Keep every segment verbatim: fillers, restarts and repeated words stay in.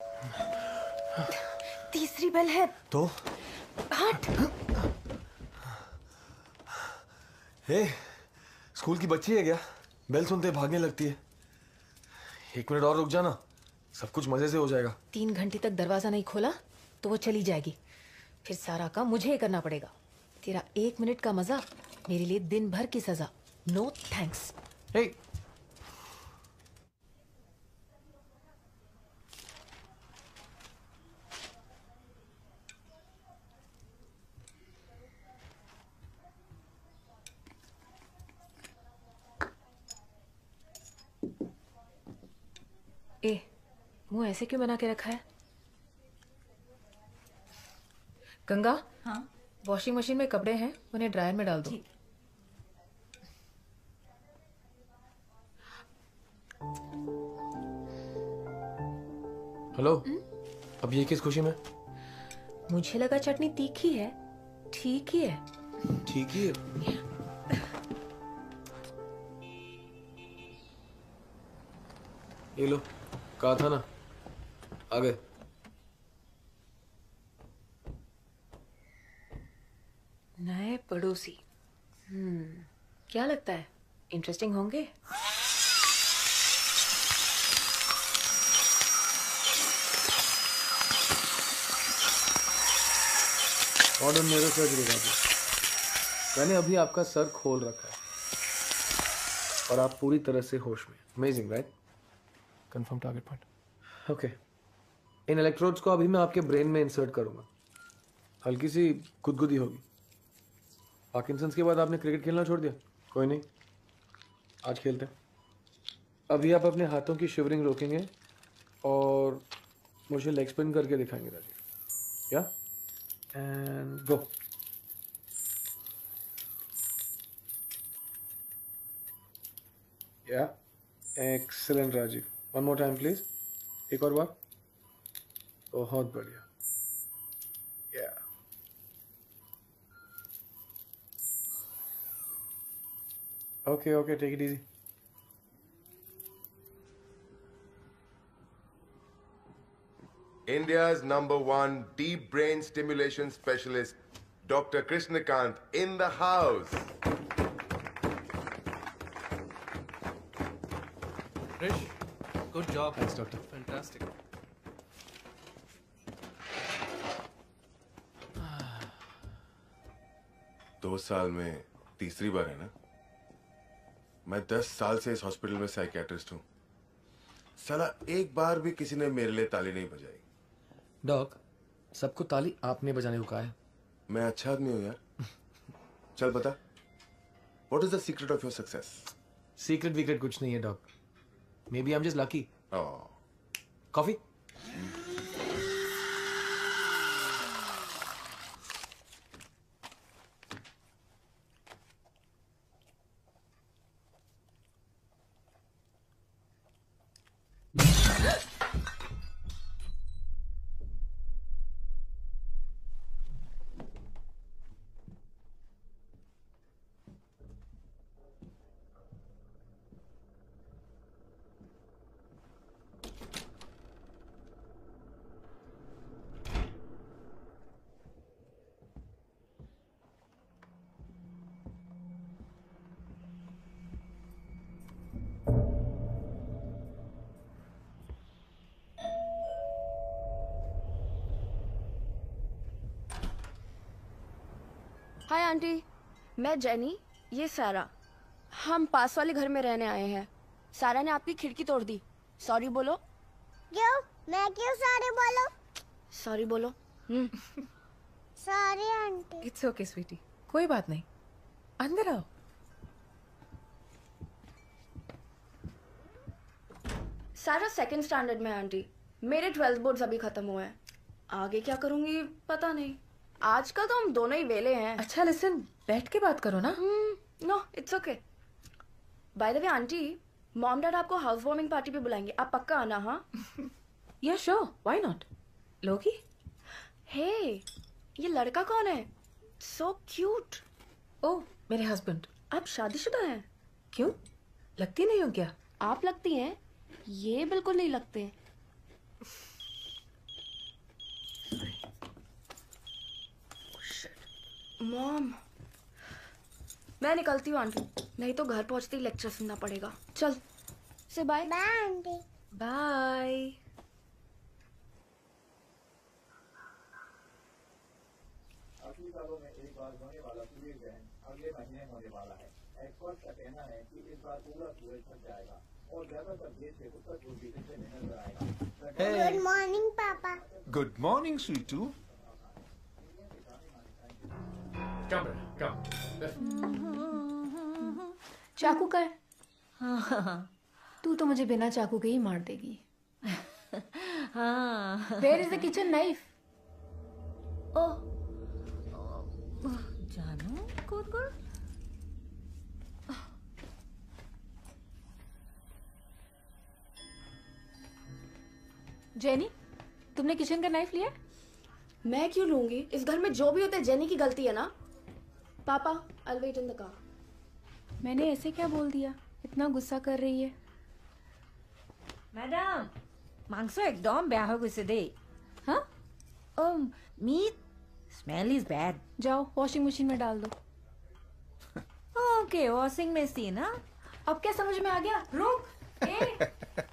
तीसरी बेल है तो हट। हे, स्कूल की बच्ची है क्या? बेल सुनते भागने लगती है। एक मिनट और रुक जाना, सब कुछ मजे से हो जाएगा। तीन घंटे तक दरवाजा नहीं खोला तो वो चली जाएगी, फिर सारा काम मुझे ही करना पड़ेगा। तेरा एक मिनट का मजा मेरे लिए दिन भर की सजा। No thanks. हे, ए, मुंह ऐसे क्यों बना के रखा है? गंगा, हाँ वॉशिंग मशीन में कपड़े हैं, उन्हें ड्रायर में डाल दो। हेलो, अब ये किस खुशी में? मुझे लगा चटनी तीखी है। ठीक ही है। ठीक ही है। ये लो, कहा था ना, आ गए। नए पड़ोसी। हम्म, क्या लगता है इंटरेस्टिंग होंगे? मॉडर्न न्यूरो सर्जरी का मैंने अभी आपका सर खोल रखा है और आप पूरी तरह से होश में। Amazing right? Confirm target point. Okay, इन इलेक्ट्रोड्स को अभी मैं आपके ब्रेन में इंसर्ट करूंगा। हल्की सी गुदगुदी होगी। पार्किंसंस के बाद आपने क्रिकेट खेलना छोड़ दिया? कोई नहीं, आज खेलते हैं। अभी आप अपने हाथों की शिवरिंग रोकेंगे और मुझे लेग स्पिन करके दिखाएंगे राजीव। या and go. Yeah excellent Rajiv. One more time please. एक और बार। बहुत बढ़िया। Yeah okay okay, take it easy. India's number one deep brain stimulation specialist, Doctor Krishnakant, in the house. Krish, good job. Thanks, doctor. Fantastic. दो साल में तीसरी बार है ना? मैं दस साल से इस हॉस्पिटल में साइकियाट्रिस्ट हूँ। साला एक बार भी किसी ने मेरे लिए ताली नहीं बजाई। डॉक, सबको ताली आपने बजाने को कहा है। मैं अच्छा आदमी हूँ यार। चल बता, what is the secret of your success? Secret वीक्रेट कुछ नहीं है doc. May be I am just lucky. Coffee? Hi aunty, मैं जेनी, ये सारा। हम पास वाले घर में रहने आए हैं। सारा ने आपकी खिड़की तोड़ दी। सॉरी बोलो। क्यों? मैं क्यों सॉरी बोलो? सॉरी बोलो। Hmm. Sorry aunty. It's okay sweetie, कोई बात नहीं, अंदर आओ। सारा सेकंड स्टैंडर्ड में है आंटी। मेरे ट्वेल्थ बोर्ड्स अभी खत्म हुए हैं। आगे क्या करूंगी पता नहीं। आजकल तो हम दोनों ही वेले हैं। अच्छा लिसन, बैठ के बात करो ना। No it's okay. By the way aunty, mom dad आपको हाउस वार्मिंग पार्टी पे बुलाएंगे, आप पक्का आना। हाँ या श्योर, व्हाई नॉट। लोगी? हे, ये लड़का कौन है? So cute. ओह, मेरे हस्बैंड। आप शादीशुदा हैं? क्यों, लगती नहीं हो क्या? आप लगती हैं, ये बिल्कुल नहीं लगते। मॉम, मैं निकलती हूँ आंटी, नहीं तो घर पहुँचते ही लेक्चर सुनना पड़ेगा। चल से बाय। Bye aunty. बाय। अगली सालों में एक बार होने वाला सूर्य ग्रहण अगले महीने होने वाला है। एक्सपर्ट का कहना है कि इस बार पूरा सूरज ढक जाएगा और ज्यादातर देश के उत्तर पूर्वी हिस्से में नजर आएगा। गुड मॉर्निंग पापा। Good morning, sweetu. Come, come. चाकू का है? तू तो मुझे बिना चाकू के ही मार देगी। हाँ। Where is the kitchen knife? ओह, जानू कूद गुड़। जेनी, तुमने किचन का नाइफ लिया? मैं क्यों लूंगी? इस घर में जो भी होता है जेनी की गलती है ना। पापा, I'll wait in the car. मैंने ऐसे क्या बोल दिया? इतना गुस्सा कर रही है। मैडम, मांगसो एकदम बेया हो গৈছে দেই। हाँ? Um, meat smell is bad. जाओ वॉशिंग मशीन में डाल दो। Okay, washing machine, हाँ? अब क्या समझ में आ गया? रुक। ए!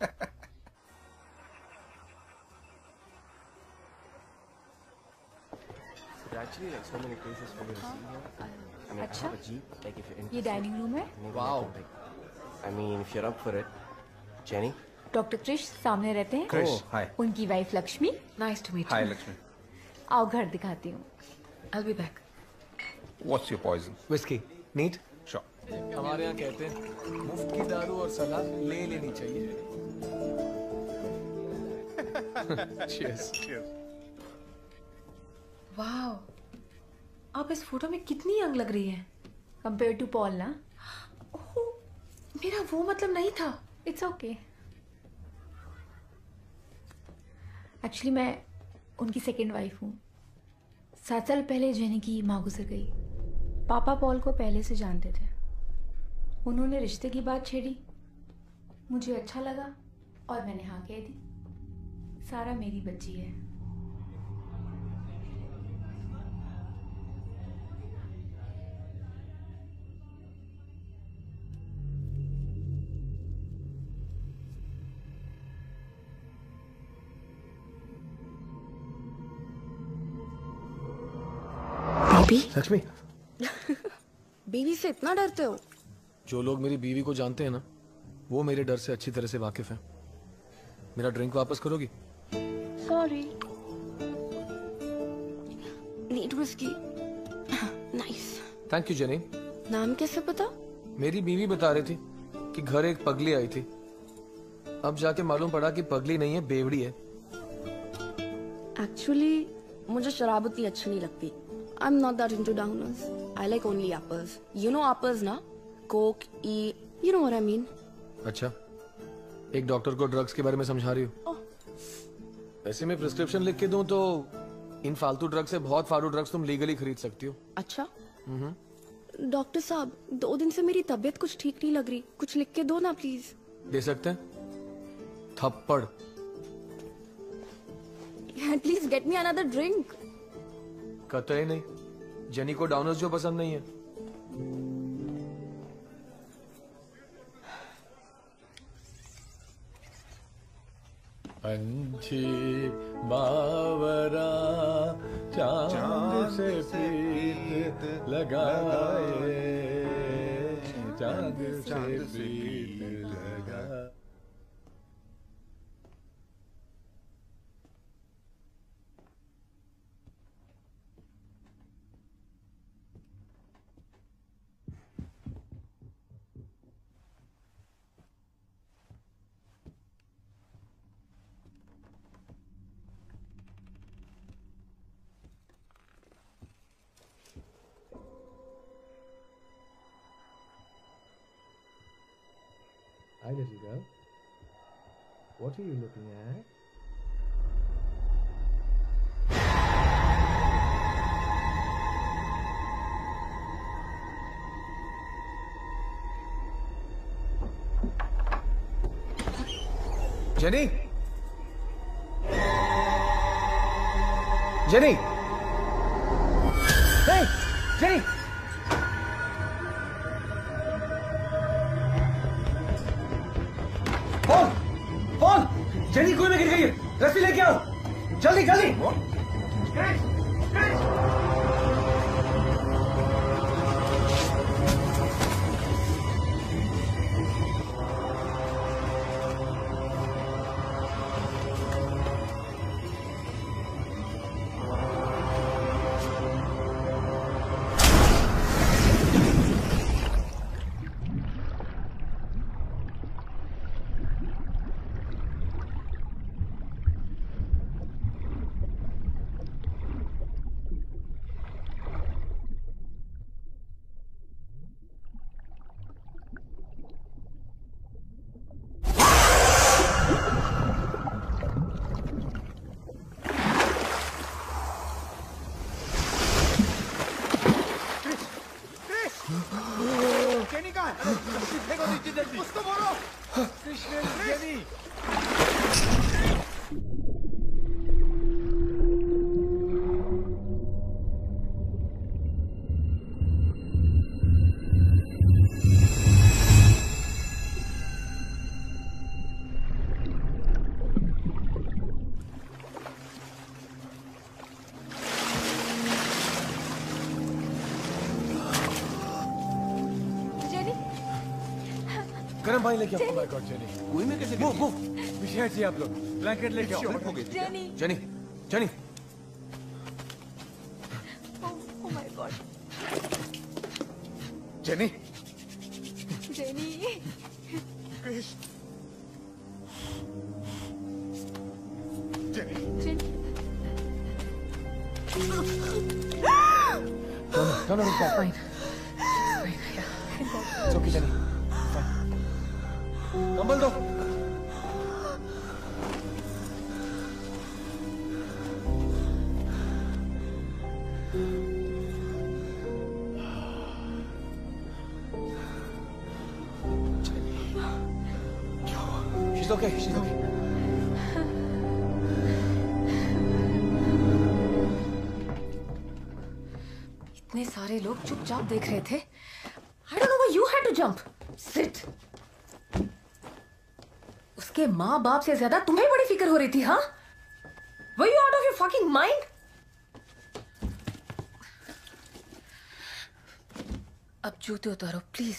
Actually, like so many places for you to see here. I mean, I अच्छा? have a jeep. Like if you're ये interested. डाइनिंग रूम है। maybe I Wow. can, like, I mean, if you're up for it, Jenny. Doctor Krish सामने रहते हैं। Krish, Oh, hi. उनकी wife Lakshmi. Nice to meet Hi, you. Lakshmi. आओ घर दिखाती हूँ। I'll be back. What's your poison? Whiskey. Neat. Sure. हमारे यहाँ कहते हैं मुफ्त की दारू और सलाह ले लेनी चाहिए। Cheers. Cheers. वाह, आप इस फोटो में कितनी यंग लग रही हैं कंपेयर टू पॉल ना। ओह, मेरा वो मतलब नहीं था। It's okay. एक्चुअली मैं उनकी सेकंड वाइफ हूँ। सात साल पहले जेनी की माँ गुजर गई। पापा पॉल को पहले से जानते थे। उन्होंने रिश्ते की बात छेड़ी, मुझे अच्छा लगा और मैंने हाँ कह दी। सारा मेरी बच्ची है। बेबी, लक्ष्मी, बेबी से इतना डरते हो? जो लोग मेरी बीवी को जानते हैं ना, वो मेरे डर से अच्छी तरह से वाकिफ हैं। मेरा ड्रिंक वापस करोगी? Sorry. Need whisky. Nice. Thank you Jenny. नाम कैसे पता? मेरी बीवी बता रही थी कि घर एक पगली आई थी। अब जाके मालूम पड़ा कि पगली नहीं है, बेवड़ी है। एक्चुअली मुझे शराब उतनी अच्छी नहीं लगती। I am not that into downers. I like only apples. You know apples ना? कोक, ई, you know what I mean. अच्छा, एक डॉक्टर को ड्रग्स के बारे में समझा रही हो? वैसे मैं प्रिस्क्रिप्शन लिख के दूं तो इन फालतू ड्रग्स से बहुत फालतू ड्रग्स तुम लीगली खरीद सकती हो। अच्छा डॉक्टर साहब, दो दिन से मेरी तबीयत कुछ ठीक नहीं लग रही, कुछ लिख के दो ना प्लीज। दे सकते हैं? थप्पड़। Please get me another drink. कतई नहीं। जेनी को डाउनर्स जो पसंद नहीं है। पंछी बावरा चांद से प्रीत लगाए, चांद से प्रीत लगा। Hi, little girl. What are you looking at? Jenny, Jenny, hey! Jenny phone phone Jenny कुएं में गिर गई है, रस्सी लेके आओ जल्दी जल्दी। जेनी कहाँ है? देखो नीचे जल्दी। उसको बोलो। कृष्ण, जेनी। गरम पानी लेके आओ। Oh my God, Jenny. कुएं में कैसे गिर गई? मूव, पीछे हटिए आप लोग। ब्लैंकेट लेके आओ। हो गई। Jenny. Jenny Jenny oh my God. Jenny. Jenny. Krishna. Jenny. Jenny. No, no, no, it's fine. It's okay, Jenny. Fine. कंबल दो। She's okay. She's okay. इतने सारे लोग चुपचाप देख रहे थे। I don't know why you had to jump. Sit. उसके माँ बाप से ज्यादा तुम्हें बड़ी फिक्र हो रही थी, हाँ? Were you out of your fucking mind? अब जूते उतारो प्लीज।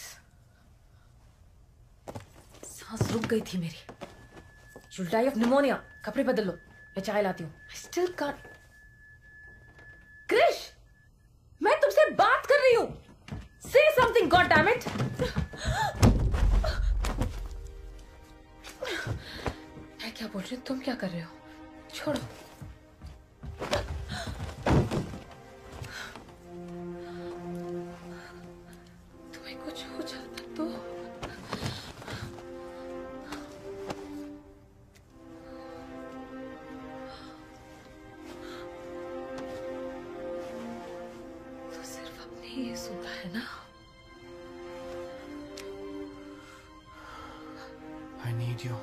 सांस रुक गई थी मेरी। You'll die of pneumonia. कपड़े बदल लो, मैं चाय लाती हूँ। I still can't. क्रिश, मैं तुमसे बात कर रही हूँ। Say something, goddammit. मैं क्या बोल रही हूँ, तुम क्या कर रहे हो? छोड़ो। तुम्हें कुछ हो जाता तो तो सिर्फ अपने ही सुनता है ना। I need you.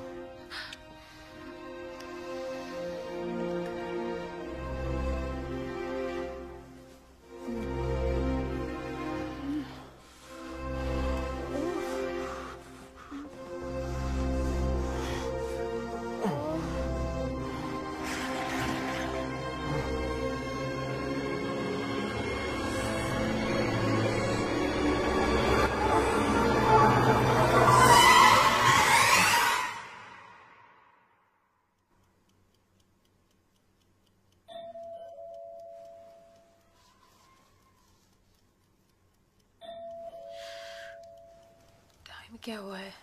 क्या हुआ है?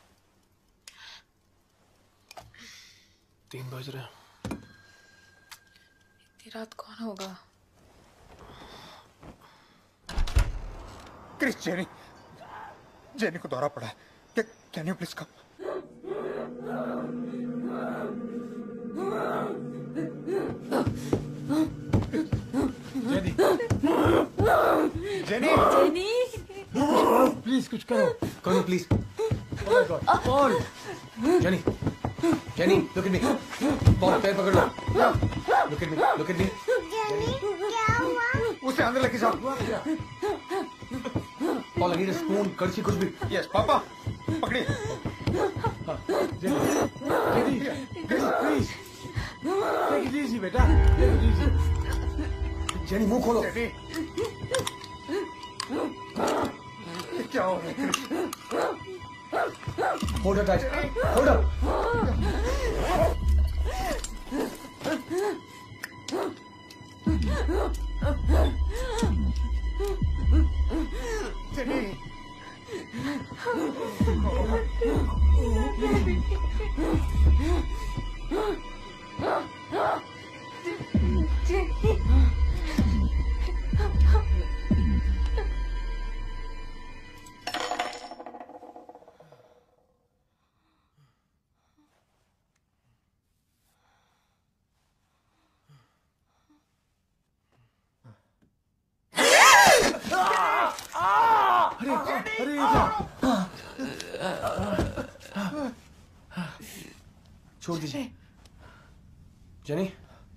तीन बज रहे हैं। इतनी रात कौन होगा? Chris, jenny. जेनी को दौरा पड़ा है। Can you please come? Jenny. Jenny. Jenny. Please कुछ करो। करो please. Oh my God. Paul. Jenny. Jenny, look at me. Paul, पैर पकड़ लो. Look at me. Look at me. Jenny, क्या हुआ? उसे अंदर लेके जाओ। All I need is spoon, कड़छी, कुछ भी. Yes, पापा पकड़िए. हाँ, Jenny, Jenny, Jenny, please. Take it easy, बेटा. Take it easy. Jenny, मुंह खोलो. Jenny. क्या हो रहा है Krishna? Hold her tight. Hold her. Jenny. अरे छोड़ दीजिए. Jenny,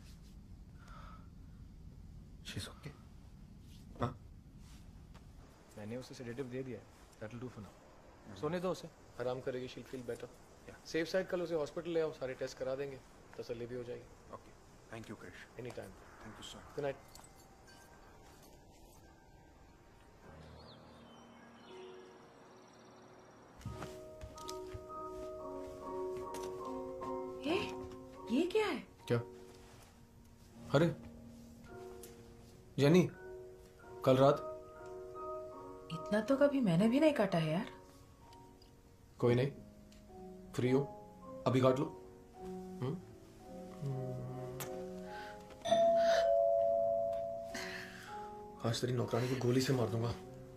She's okay. हाँ? मैंने उसे सेडेटिव दे दिया है. That'll do for now. सोने दो उसे. आराम करेगी. She'll feel better. Safe side कल उसे हॉस्पिटल ले आओ. सारे टेस्ट करा देंगे. तसल्ली भी हो जाएगी. Okay. Thank you, Krish. Any time. Thank you, sir. Good night. ये ये क्या है? क्या? अरे जेनी, कल रात. इतना तो कभी मैंने भी नहीं काटा है यार. कोई नहीं. फ्री हो अभी काट लो. हुँ? आज तेरी नौकरानी को गोली से मार दूंगा.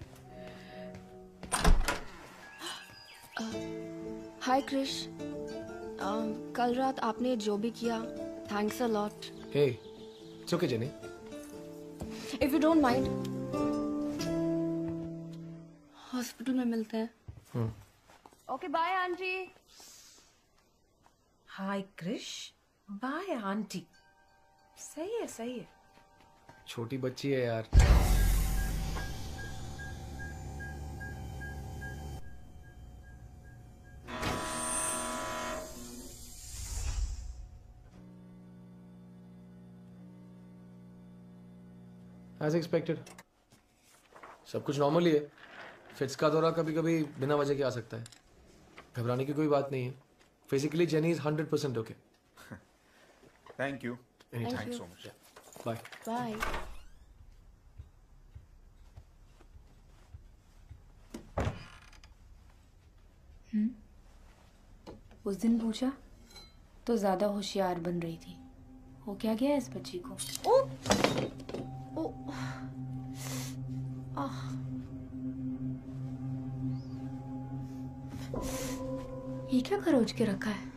हाय क्रिश. कल रात आपने जो भी किया, thanks a lot. Hey, it's okay Jenny. If you don't mind, hospital में मिलते हैं. Okay bye aunty. Hi Krish. Bye aunty. सही है सही है. छोटी बच्ची है यार. As expected. सब कुछ नॉर्मल ही है. फिट्स का दौरा कभी कभी बिना वजह के आ सकता है. घबराने की कोई बात नहीं है. Physically Jenny is hundred percent okay. Thank you. Anytime. Thanks so much. Bye. Bye. उस दिन पूछा तो ज्यादा होशियार बन रही थी. हो क्या गया इस बच्ची को? ओ, ओ, आह. ये क्या खरोच के रखा है?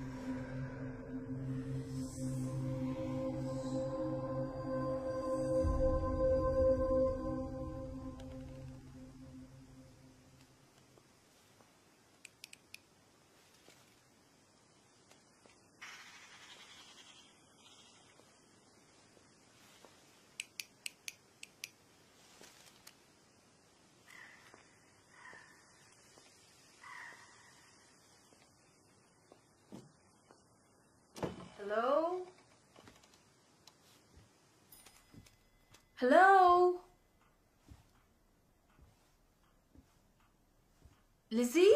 Hello? Hello? Lizzie?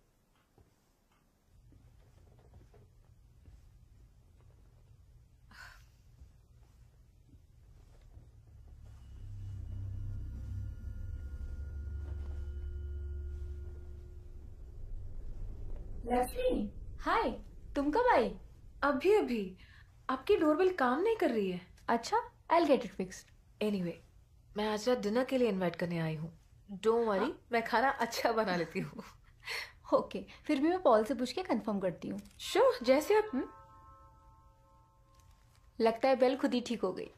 लक्ष्मी, हाय. तुम कब आई? अभी अभी. आपकी डोरबेल काम नहीं कर रही है. अच्छा, I'll get it fixed. Anyway, मैं आज रात डिनर के लिए इनवाइट करने आई हूँ. डोंट वरी, मैं खाना अच्छा बना लेती हूँ. ओके, फिर भी मैं पॉल से पूछ के कंफर्म करती हूँ. श्योर, जैसे आप. हुँ? लगता है बेल खुद ही ठीक हो गई.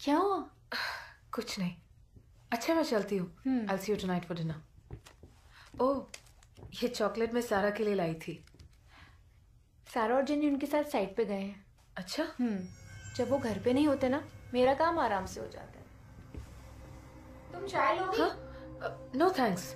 क्या हुआ? कुछ नहीं। अच्छा मैं चलती हूँ। I'll see you tonight for dinner. ओह, ये चॉकलेट मैं सारा के लिए लाई थी। सारा और जेनी उनके साथ साइड पे गए हैं। अच्छा? हम्म जब वो घर पे नहीं होते ना, मेरा काम आराम से हो जाता है। तुम चाय लोगी? हाँ? No thanks.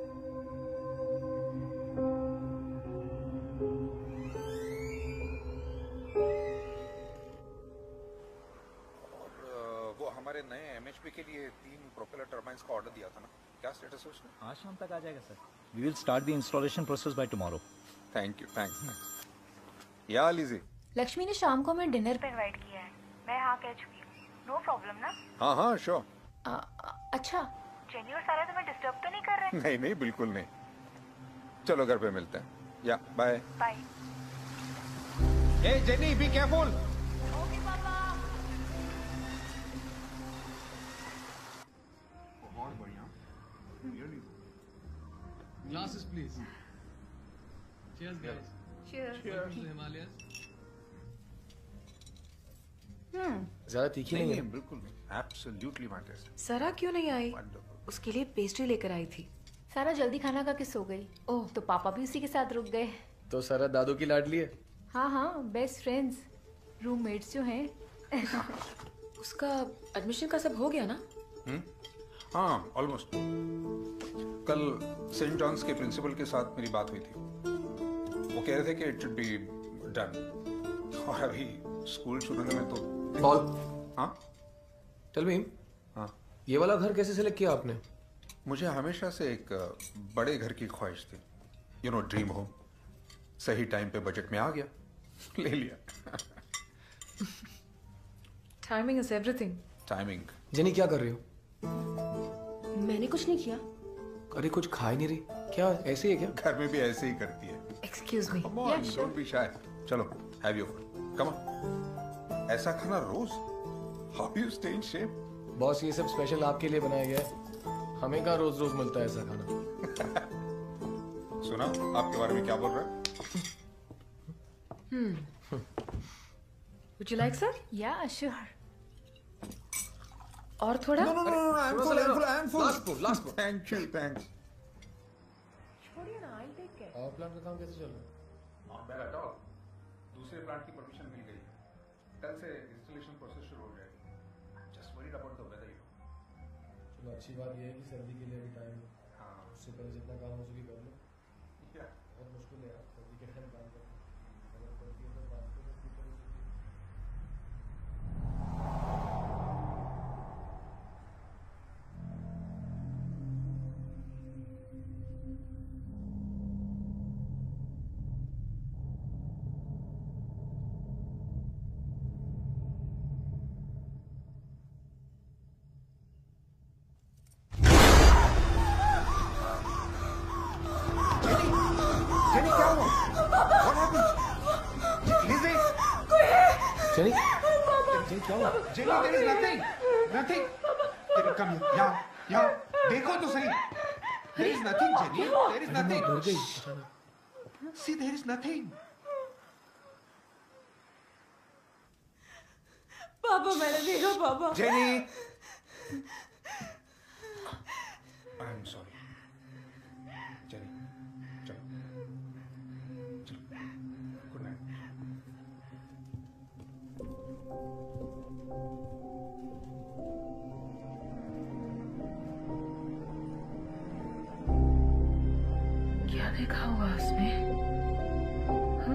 हमारे नए एमएचपी के लिए तीन प्रोपेलर टर्बाइंस का ऑर्डर दिया था ना, क्या स्टेटस है उसमें? आज शाम तक आ जाएगा sir. We will start the installation process by tomorrow. Thank you, thanks. Yeah Lizzie, Lakshmi ने शाम को मैं डिनर पे इनवाइट किया है। मैं हाँ कह चुकी हूँ। नो प्रॉब्लम ना? हाँ हाँ श्योर। अच्छा, जेनी और सारा तुम्हें डिस्टर्ब तो नहीं कर रहे? नहीं नहीं बिल्कुल नहीं। चलो घर पे मिलते हैं। Yeah bye bye. ए Jenny, be careful. Glasses, please. Cheers, guys. Cheers. Welcome to the Himalayas. Hmm ज्यादा तीखी नहीं है। बिल्कुल एब्सोल्युटली माय टेस्ट। सारा क्यों नहीं आई? उसके लिए पेस्ट्री लेकर आई थी। सारा जल्दी खाना खा के सो गई। ओह, तो पापा भी उसी के साथ रुक गए। तो सारा दादू की लाडली है। हाँ हाँ, बेस्ट फ्रेंड्स, रूममेट्स जो हैं। उसका एडमिशन का सब हो गया ना? हम्म हाँ ऑलमोस्ट। कल सेंट जॉन्स के प्रिंसिपल के साथ मेरी बात हुई थी। वो कह रहे थे कि इट शुड बी डन। और अभी स्कूल शुरू होने में तो पॉल, हाँ टेल मी, हाँ ये वाला घर कैसे सिलेक्ट किया आपने? मुझे हमेशा से एक बड़े घर की ख्वाहिश थी, यू नो, ड्रीम होम। सही टाइम पे बजट में आ गया, ले लिया। Timing is everything. Timing. Jenny क्या कर रही हो? मैंने कुछ नहीं किया। अरे कुछ खा ही नहीं रही क्या? ऐसे ही है क्या? घर में भी ऐसे ही करती है। Excuse me. Come on, don't be shy. चलो, have your food. Come on. ऐसा खाना रोज? How do you stay in shape? Boss, ये सब स्पेशल आपके लिए बनाया गया है। हमें कहाँ रोज रोज मिलता है ऐसा खाना। सुना आपके बारे में क्या बोल रहा है? Hmm. Would you like sir? Yeah, sure. और थोड़ा? No, no, no, no, I'm full, I'm full, I'm full. Last food, last food. Thank you, thanks. छोड़िए ना, I'll take care. Power plant का काम कैसे चल रहा है? Not bad at all. दूसरे प्लांट की परमिशन मिल गई। कल से इंस्टॉलेशन प्रोसेस शुरू हो जाएगा। Just worried about the weather. चलो अच्छी बात ये है कि सर्दी के लिए भी टाइम है। हाँ। उससे पहले जितना काम हो सके कर लो। Yeah. बहुत मुश्किल है यार सर्दी के टाइम काम करना। अगर सर्दी है तो बात करो फ्यूचर हो सकती है। जेनी क्या हुआ? What happened? Lizzie? Jenny, Jenny क्या हुआ? Jenny, there is nothing. Nothing. Jenny, come here. यहाँ, यहाँ. देखो तो सही. There is nothing, Jenny. There is nothing. डर गई अचानक। See, there is nothing. पापा, मैंने देखा पापा। Jenny. I'm sorry. Jenny, चलो. चलो. Good night. क्या देखा हुआ उसने? हाँ?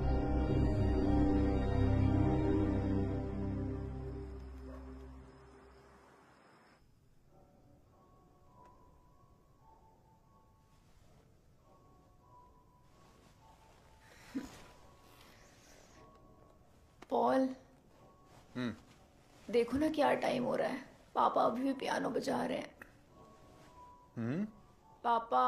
Paul, hmm. देखो ना क्या टाइम हो रहा है। पापा अभी भी पियानो बजा रहे हैं। हम्म. पापा,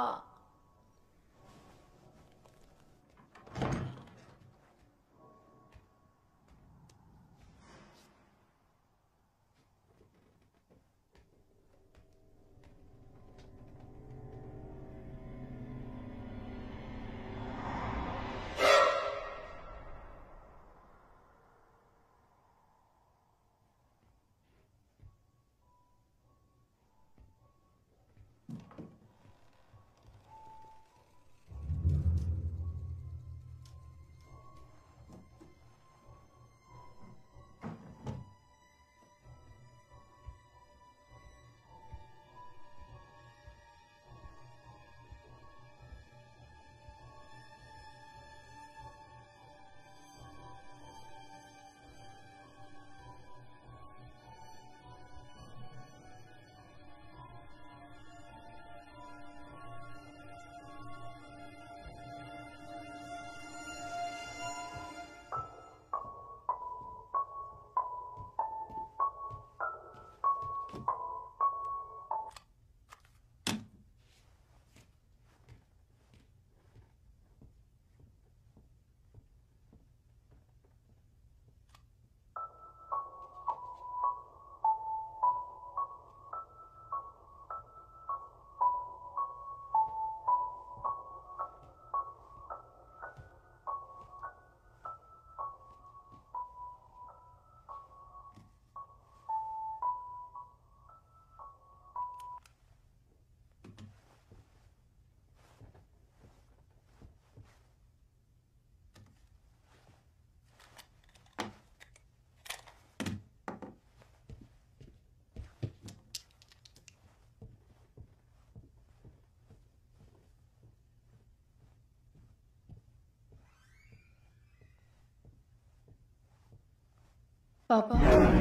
पापा।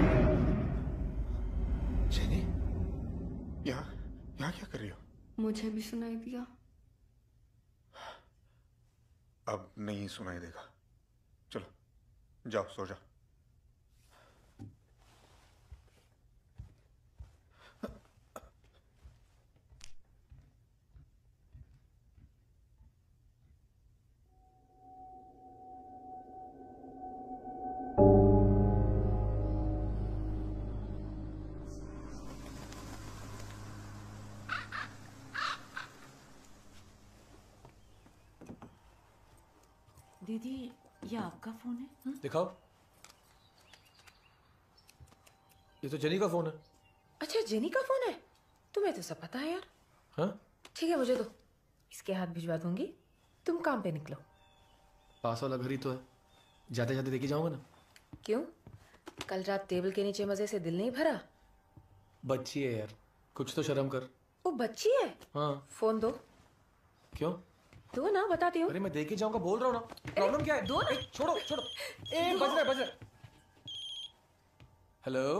जेनी, यहाँ यहाँ क्या कर रही हो? मुझे भी सुनाई दिया। अब नहीं सुनाई देगा। चलो जाओ, सो जाओ। दीदी, ये आपका फोन है? हा? दिखाओ। ये तो जेनी का फोन है। अच्छा, जेनी का फोन है? तुम्हें तो सब पता है यार। हाँ? ठीक है, मुझे दो, इसके हाथ भिजवा दूंगी, तुम काम पे निकलो। पास वाला घर ही तो है, जाते जाते देखे जाऊंगा ना। क्यों, कल रात टेबल के नीचे मजे से दिल नहीं भरा? बच्ची है यार, कुछ तो शर्म कर। वो बच्ची है? हाँ। फोन दो। क्यों? दो ना, बताती हूँ। अरे मैं देखे जाऊंगा, बोल रहा हूँ ना। प्रॉब्लम क्या है? दो ना। छोड़ो छोड़ो। ए, बज रहा है, बज रहा है। हेलो,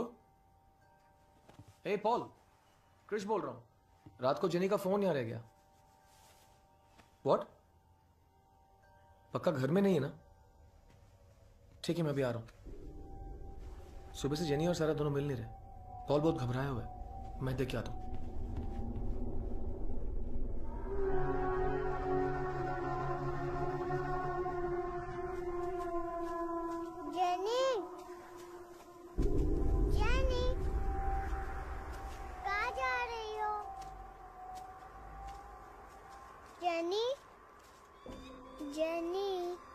ए पॉल, क्रिश बोल रहा हूँ। रात को जेनी का फोन यहाँ रह गया। व्हाट? पक्का घर में नहीं है ना? ठीक है, मैं भी आ रहा हूँ। सुबह से जेनी और सारा दोनों मिल नहीं रहे। पॉल बहुत घबराया हुआ है, मैं देख के आता हूँ। जेनी, जेनी, कहाँ जा रही हो? Jenny, Jenny.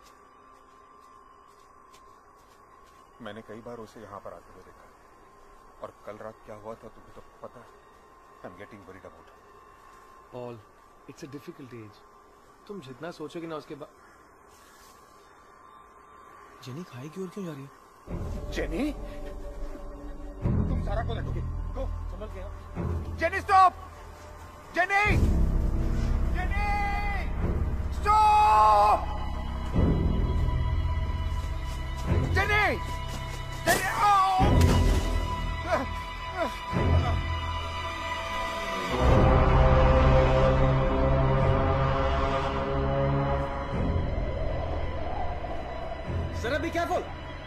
मैंने कई बार उसे यहाँ पर आते हुए देखा, और कल रात क्या हुआ था तुम्हें तो पता है। I am getting worried about her. Paul, it's a difficult age. तुम जितना सोचोगे ना उसके बाद। जेनी खाई की ओर क्यों जा रही है? जेनी, तुम सारा को देखोगे? गो, संभल के आओ। Jenny stop! Jenny! Jenny! Stop! Jenny! Jenny! आओ! Sarah, be careful!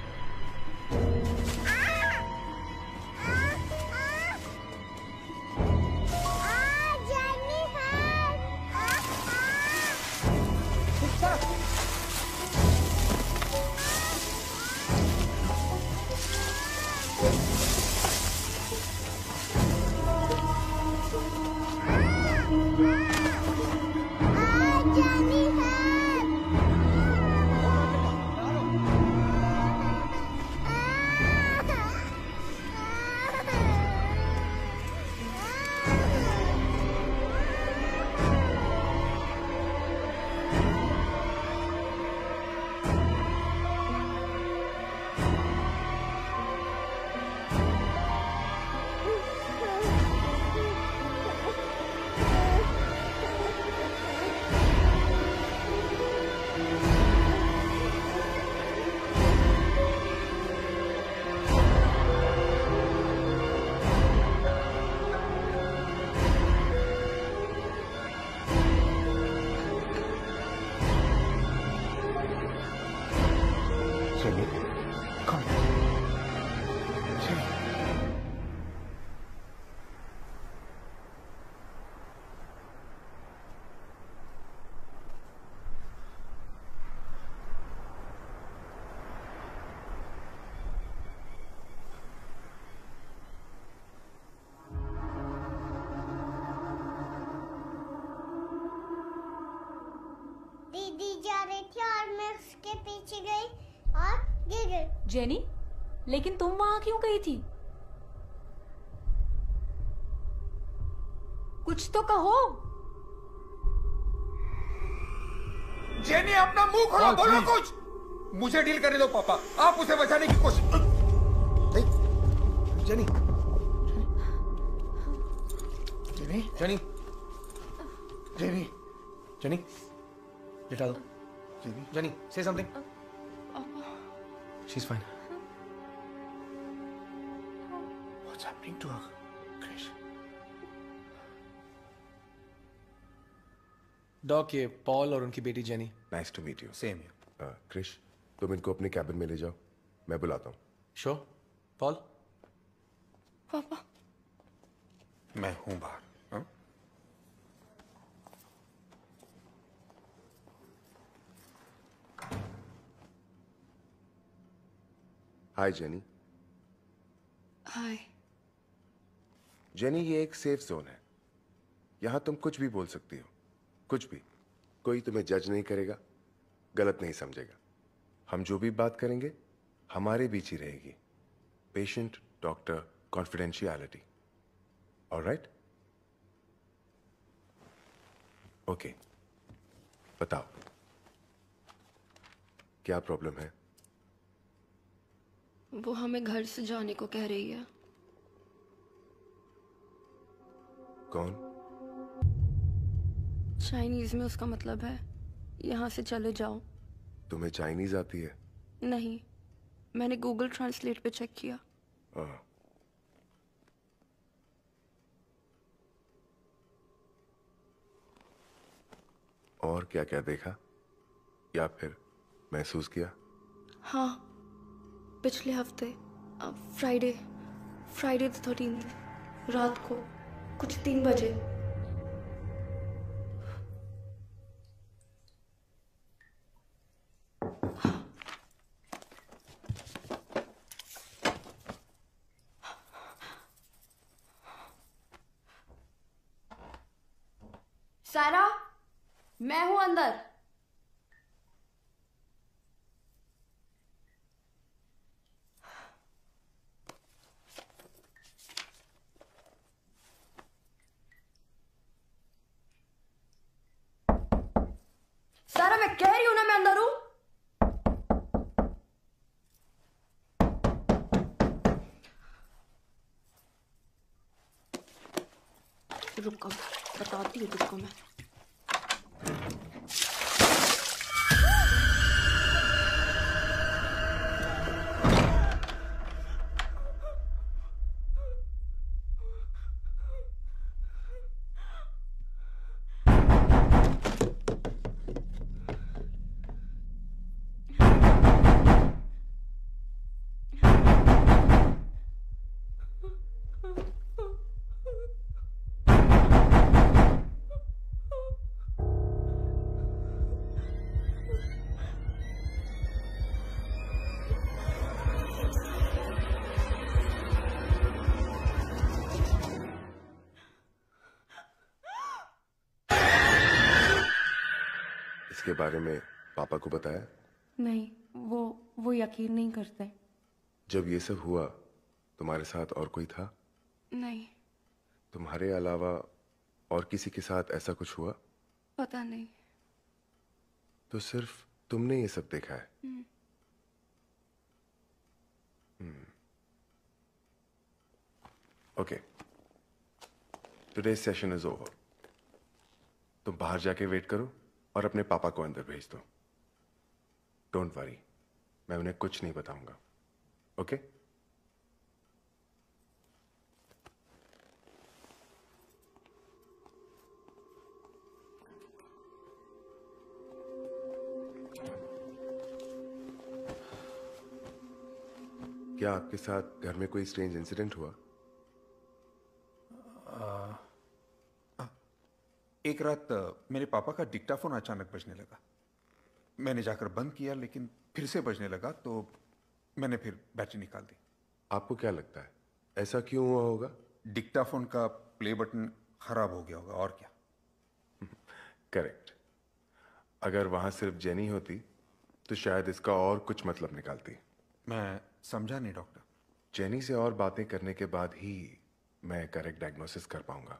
दीदी जा रही थी और मैं उसके पीछे गई और गिर गई। जेनी, लेकिन तुम वहां क्यों गई थी? कुछ तो कहो। जेनी, अपना मुंह खोलो, बोलो कुछ। मुझे डील करने दो पापा, आप उसे बचाने की कोशिश। Jenny, Jenny, Jenny, Jenny, Jenny, लिटा दो। Jenny, Jenny, say something. She's fine. talking to her. Krish. Doc, ये पॉल और उनकी बेटी Jenny. Nice to meet you. Same you. Krish, तुम इनको अपने कैबिन में ले जाओ, मैं बुलाता हूँ. श्योर. पॉल. पापा. मैं हूं बाहर. हाँ? हाय जेनी. हाय. जेनी, ये एक सेफ जोन है. यहां तुम कुछ भी बोल सकती हो, कुछ भी. कोई तुम्हें जज नहीं करेगा, गलत नहीं समझेगा. हम जो भी बात करेंगे हमारे बीच ही रहेगी. Patient, doctor, confidentiality. Alright? Okay, बताओ क्या प्रॉब्लम है? वो हमें घर से जाने को कह रही है. कौन? चाइनीज में उसका मतलब है यहाँ से चले जाओ. तुम्हें चाइनीज आती है? नहीं, मैंने गूगल ट्रांसलेट पे चेक किया. आ. और क्या क्या देखा या फिर महसूस किया? हाँ, पिछले हफ्ते फ्राइडे फ्राइडे द थर्टीन्थ रात को कुछ तीन बजे सारा, मैं हूं अंदर. सारा, मैं कह रही हूं ना मैं अंदर हूं. रुको, बताती हूँ तुझको मैं. इसके बारे में पापा को बताया? नहीं, वो वो यकीन नहीं करते. जब ये सब हुआ तुम्हारे साथ और कोई था? नहीं. तुम्हारे अलावा और किसी के साथ ऐसा कुछ हुआ? पता नहीं. तो सिर्फ तुमने ये सब देखा है? Hmm. Okay, today's session is over. तुम बाहर जाके वेट करो और अपने पापा को अंदर भेज दो. डोंट वरी, मैं उन्हें कुछ नहीं बताऊंगा. ओके? क्या आपके साथ घर में कोई स्ट्रेंज इंसिडेंट हुआ? एक रात मेरे पापा का डिक्टाफोन अचानक बजने लगा. मैंने जाकर बंद किया, लेकिन फिर से बजने लगा तो मैंने फिर बैटरी निकाल दी. आपको क्या लगता है ऐसा क्यों हुआ होगा? डिक्टाफोन का प्ले बटन खराब हो गया होगा, और क्या. करेक्ट. अगर वहां सिर्फ जेनी होती तो शायद इसका और कुछ मतलब निकालती. मैं समझा नहीं डॉक्टर. जेनी से और बातें करने के बाद ही मैं करेक्ट डायग्नोसिस कर पाऊंगा.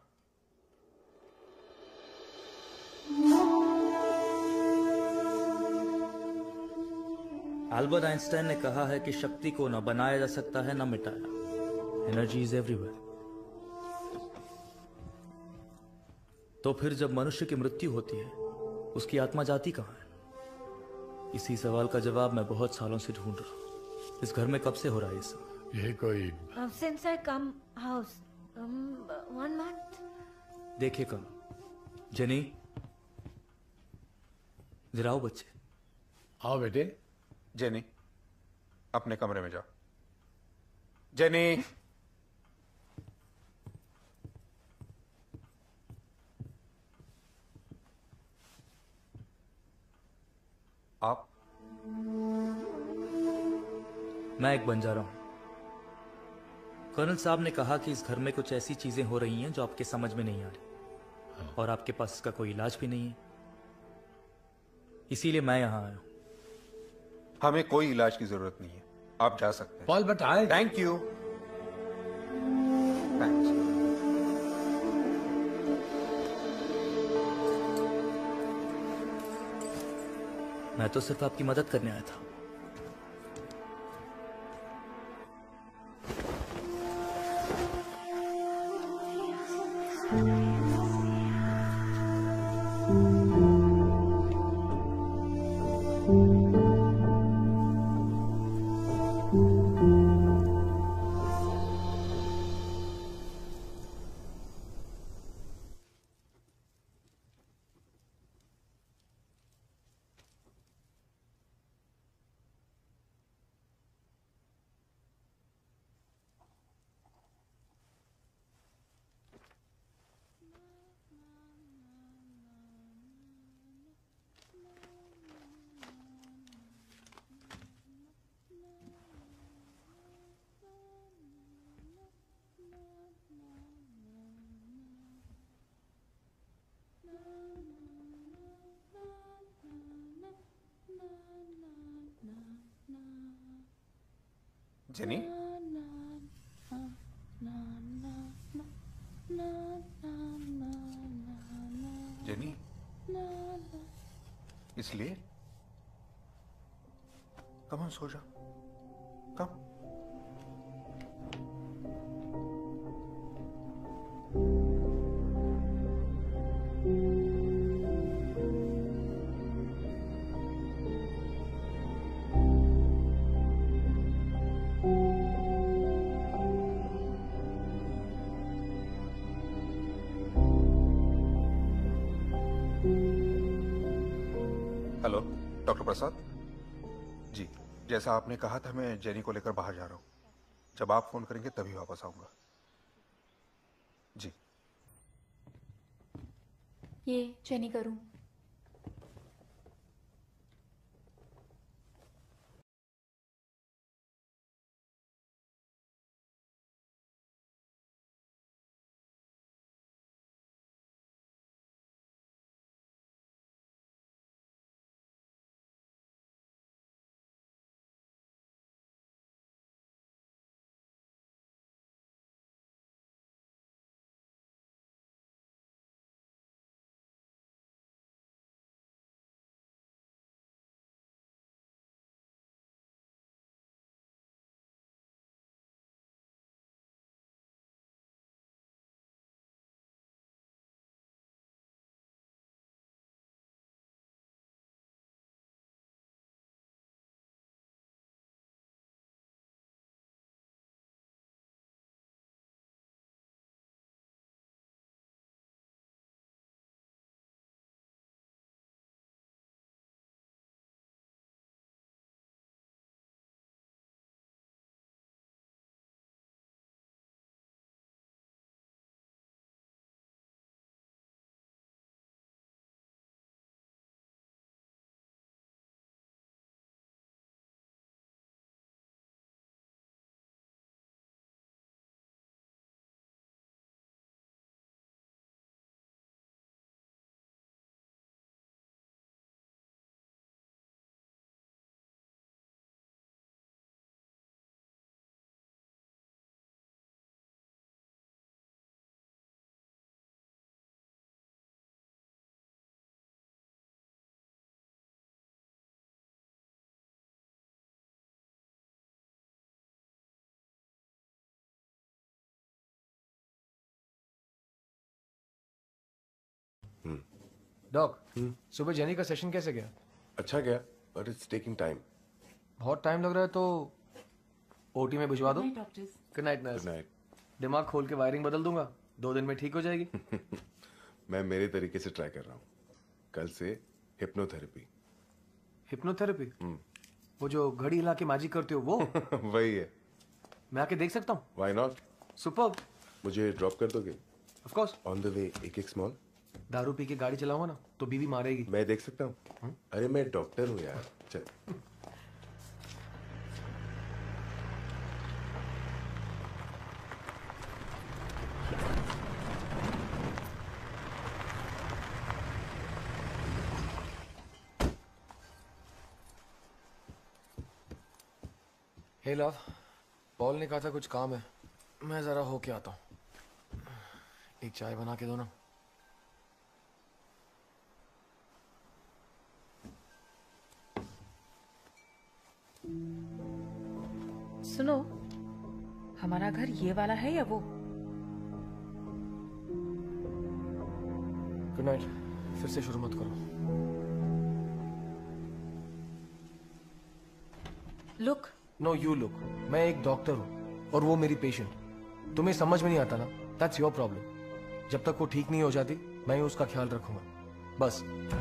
अल्बर्ट आइंस्टाइन ने कहा है कि शक्ति को न बनाया जा सकता है न मिटाया. Energy is everywhere. तो फिर जब मनुष्य की मृत्यु होती है उसकी आत्मा जाती कहां है? इसी सवाल का जवाब मैं बहुत सालों से ढूंढ रहा हूं. इस घर में कब से हो रहा है ये सब? ये कोई Uh, since I come house, um, one month. देखिए कल जेनी, जरा आओ बच्चे। आओ बेटे। जेनी, अपने कमरे में जाओ। जेनी, आप? मैं एक बंजारा हूं। कर्नल साहब ने कहा कि इस घर में कुछ ऐसी चीजें हो रही हैं जो आपके समझ में नहीं आ रही, और आपके पास इसका कोई इलाज भी नहीं है, इसीलिए मैं यहां आया हूं। हमें कोई इलाज की जरूरत नहीं है, आप जा सकते हैं। Paul but I thank you. Thanks. मैं तो सिर्फ आपकी मदद करने आया था। जेनी, जेनी, इसलिए कम ऑन सो जा। कम। हेलो, डॉक्टर प्रसाद जी, जैसा आपने कहा था मैं जेनी को लेकर बाहर जा रहा हूं। जब आप फोन करेंगे तभी वापस आऊंगा। जी। ये जेनी करूं। डॉक, सुबह जेनी का सेशन कैसे गया? अच्छा गया, बट इट्स टेकिंग टाइम। बहुत टाइम लग रहा है तो ओटी में भिजवा दो। Doctors. Good night nurse. Good night. दिमाग खोल के वायरिंग बदल दूंगा, दो दिन में ठीक हो जाएगी। मैं मेरे तरीके से ट्राई कर रहा हूँ। कल से हिप्नोथेरेपी। हिप्नोथेरेपी? वो जो घड़ी हिला के मैजिक करते हो वो? वही है। मैं आके देख सकता हूँ? Why not? सुपर्ब। मुझे ड्रॉप कर दोगे? Of course. On the way, एक एक स्मॉल। दारू पी के गाड़ी चलाऊंगा ना तो बीवी मारेगी। मैं देख सकता हूँ। अरे मैं डॉक्टर हूँ यार। चल। हे लव, पॉल ने कहा था कुछ काम है, मैं जरा होके आता हूँ। एक चाय बना के दो ना। सुनो, हमारा घर ये वाला है या वो? Good night. फिर से शुरू मत करो। लुक। No you look. मैं एक डॉक्टर हूँ और वो मेरी पेशेंट। तुम्हें समझ में नहीं आता ना, दैट्स योर प्रॉब्लम। जब तक वो ठीक नहीं हो जाती मैं ही उसका ख्याल रखूंगा, बस।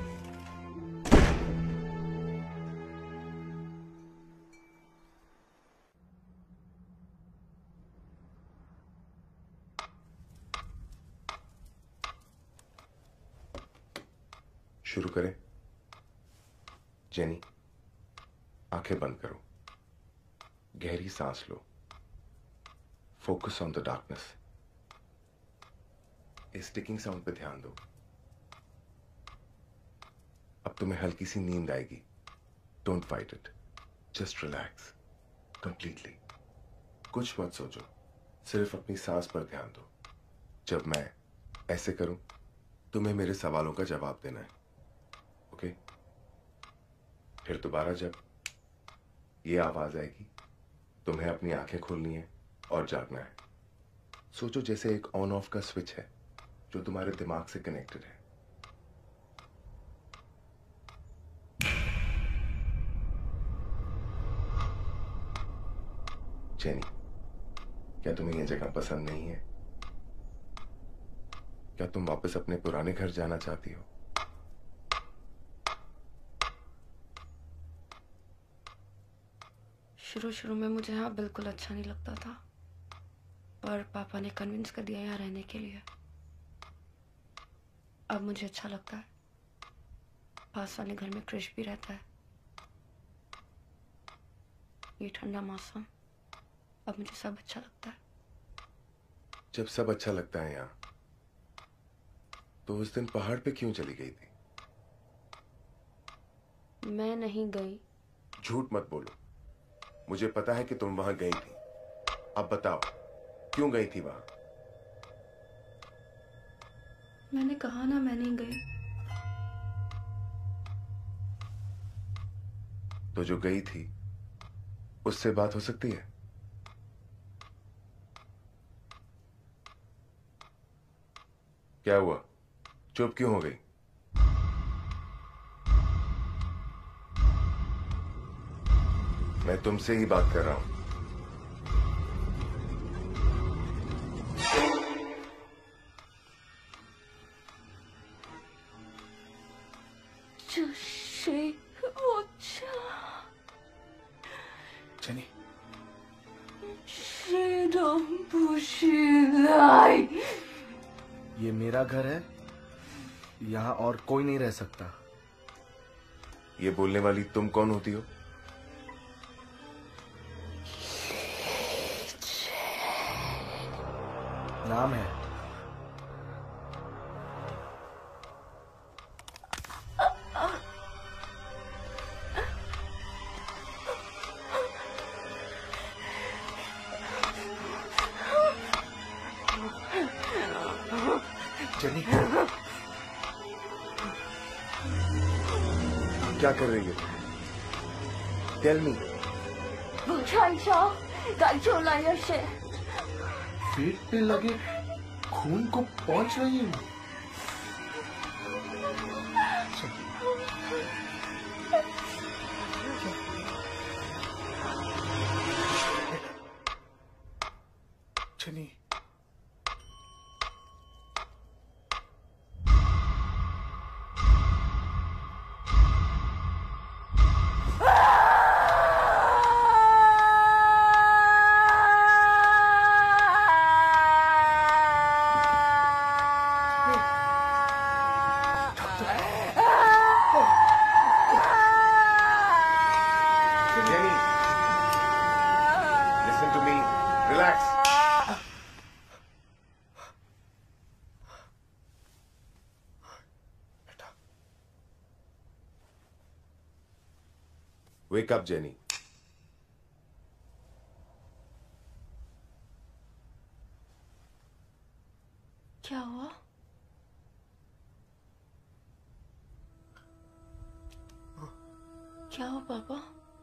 शुरू करें? जेनी, आंखें बंद करो, गहरी सांस लो, फोकस ऑन द डार्कनेस। इस टिकिंग साउंड पे ध्यान दो। अब तुम्हें हल्की सी नींद आएगी। Don't fight it, just relax completely. कुछ मत सोचो, सिर्फ अपनी सांस पर ध्यान दो। जब मैं ऐसे करूं तुम्हें मेरे सवालों का जवाब देना है, ओके? फिर दोबारा जब ये आवाज आएगी तुम्हें अपनी आंखें खोलनी है और जागना है। सोचो जैसे एक ऑन ऑफ का स्विच है जो तुम्हारे दिमाग से कनेक्टेड है। जेनी, क्या तुम्हें यह जगह पसंद नहीं है? क्या तुम वापस अपने पुराने घर जाना चाहती हो? शुरू शुरू में मुझे यहाँ बिल्कुल अच्छा नहीं लगता था, पर पापा ने कन्विंस कर दिया यहाँ रहने के लिए। अब मुझे अच्छा लगता है। पास वाले घर में क्रिश भी रहता है। ये ठंडा मौसम, अब मुझे सब अच्छा लगता है। जब सब अच्छा लगता है यहाँ, तो उस दिन पहाड़ पे क्यों चली गई थी? मैं नहीं गई। झूठ मत बोलो, मुझे पता है कि तुम वहां गई थी। अब बताओ, क्यों गई थी वहां? मैंने कहा ना मैं नहीं गई। तो जो गई थी उससे बात हो सकती है? क्या हुआ, चुप क्यों हो गई? मैं तुमसे ही बात कर रहा हूं। जेनी, ये मेरा घर है, यहाँ और कोई नहीं रह सकता। ये बोलने वाली तुम कौन होती हो? नाम है। जेनी, क्या कर रही है? Tell me. पेट पे लगे खून को पहुंच रही है। Wake up Jenny. क्या हुआ? क्या हुआ पापा?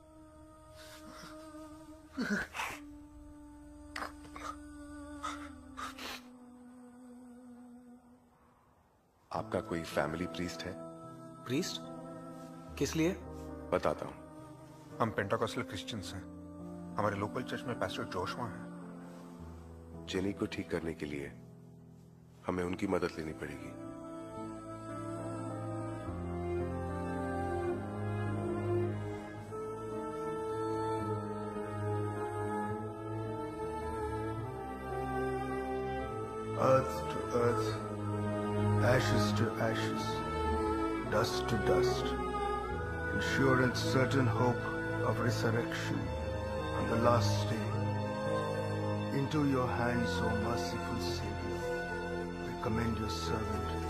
आपका कोई फैमिली प्रीस्ट है? प्रीस्ट? किस लिए? बताता हूं। हम पेंटाकोस्टल क्रिश्चियंस हैं। हमारे लोकल चर्च में पास्टर जोशुआ हैं। जेनी को ठीक करने के लिए हमें उनकी मदद लेनी पड़ेगी। Earth to earth, ashes to ashes, dust to dust, in sure and certain hope of resurrection on the last day. Into your hands, O merciful Savior, we commend your servant,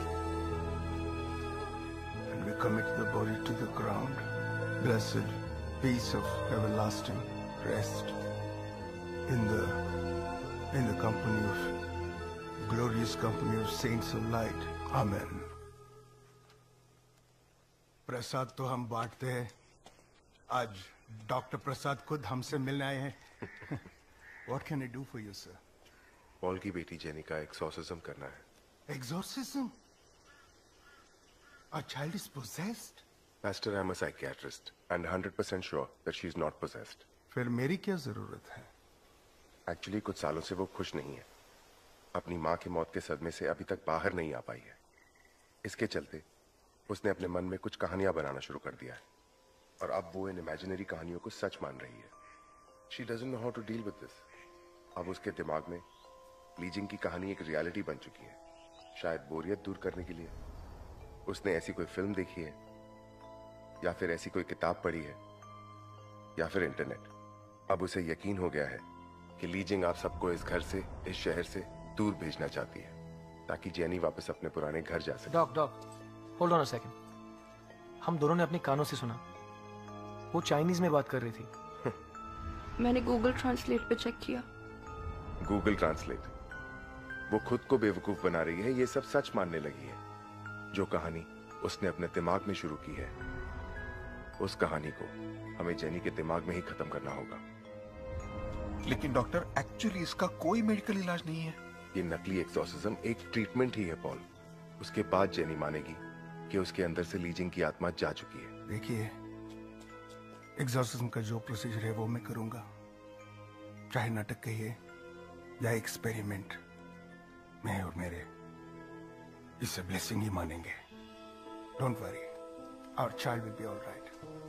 and we commit the body to the ground. Blessed peace of everlasting rest in the in the company of glorious company of saints of light. Amen. प्रसाद तो हम बांटते हैं। आज doctor प्रसाद खुद हमसे मिलने आए हैं। What can I do for you, sir? Paul की बेटी जेनी का एक्सॉर्सिज्म करना है। Exorcism? Our child is possessed? Pastor, I'm a psychiatrist and one hundred percent sure that she's not possessed. फिर मेरी क्या जरूरत है? Actually, कुछ सालों से वो खुश नहीं है। अपनी माँ की मौत के सदमे से अभी तक बाहर नहीं आ पाई है। इसके चलते उसने अपने मन में कुछ कहानियां बनाना शुरू कर दिया है और अब वो इन इमेजिनरी कहानियों को सच मान रही है। She doesn't know how to deal with this. अब उसके दिमाग में लीजिंग की कहानी एक रियलिटी बन चुकी है। शायद बोरियत दूर करने के लिए उसने ऐसी कोई फिल्म देखी है या फिर ऐसी कोई किताब पढ़ी है या फिर इंटरनेट। अब उसे यकीन हो गया है कि लीजिंग आप सबको इस घर से, इस शहर से दूर भेजना चाहती है ताकि जेनी वापस अपने पुराने घर जा सके। Doc doc hold on a second. हम दोनों ने अपने कानों से सुना, वो चाइनीज में बात कर रही थी। मैंने गूगल ट्रांसलेट पे चेक किया। Google translate? वो खुद को बेवकूफ बना रही है, ये सब सच मानने लगी है। जो कहानी उसने अपने दिमाग में शुरू की है उस कहानी को हमें जेनी के दिमाग में ही खत्म करना होगा। लेकिन डॉक्टर, एक्चुअली इसका कोई मेडिकल इलाज नहीं है। ये नकली एक्सॉर्सिज्म एक ट्रीटमेंट ही है पॉल। उसके बाद जेनी मानेगी कि उसके अंदर से लीजिंग की आत्मा जा चुकी है। देखिए, एक्सॉर्सिज्म का जो प्रोसीजर है वो मैं करूंगा, चाहे नाटक कहिए या एक्सपेरिमेंट। मैं और मेरे इसे ब्लेसिंग ही मानेंगे। Don't worry, our child will be all right.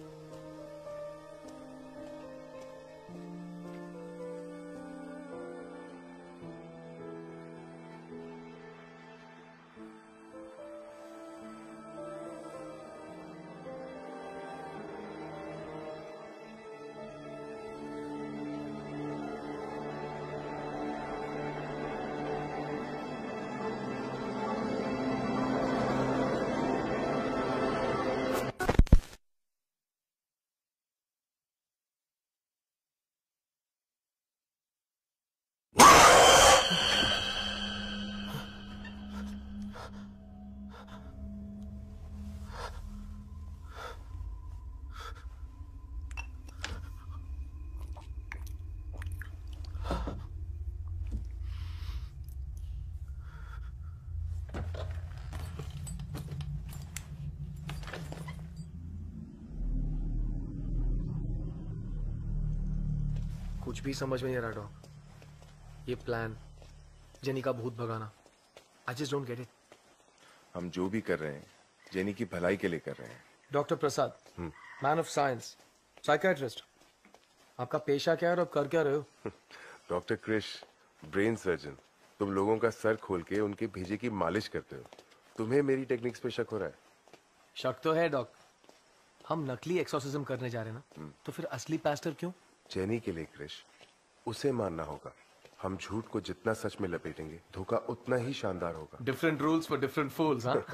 कुछ भी समझ में नहीं आ रहा डॉक। ये प्लान, जेनी का भूत भगाना, I just don't get it. हम जो भी कर रहे हैं जेनी की भलाई के लिए कर रहे हैं। Doctor Prasad, man of science, psychiatrist, आपका पेशा क्या है और आप कर क्या रहे हो? Doctor Krish, brain surgeon. तुम लोगों का सर खोल के उनके भेजे की मालिश करते हो। तुम्हें मेरी टेक्निक्स पे शक हो रहा है? शक तो है डॉक। हम नकली एक्सॉर्सिज्म करने जा रहे हैं ना, तो फिर असली पास्टर क्यों? जेनी के लिए क्रिश, उसे मानना होगा। हम झूठ को जितना सच में लपेटेंगे धोखा उतना ही शानदार होगा। Different rules for different fools, हाँ?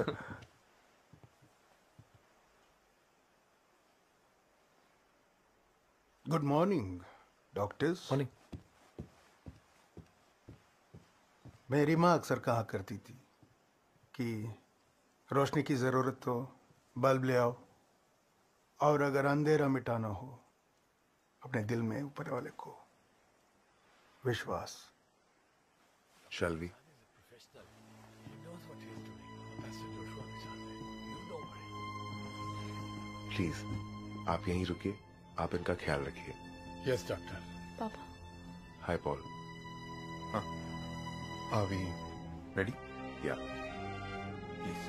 Good morning doctors. मॉर्निंग। मेरी माँ अक्सर कहा करती थी कि रोशनी की ज़रूरत तो बल्ब ले आओ, और अगर अंधेरा मिटाना हो अपने दिल में ऊपर वाले को विश्वास। Shall we? प्लीज आप यहीं रुकिए, आप इनका ख्याल रखिए। Yes doctor. Papa. Hi Paul. हाँ, are we ready? Yeah please.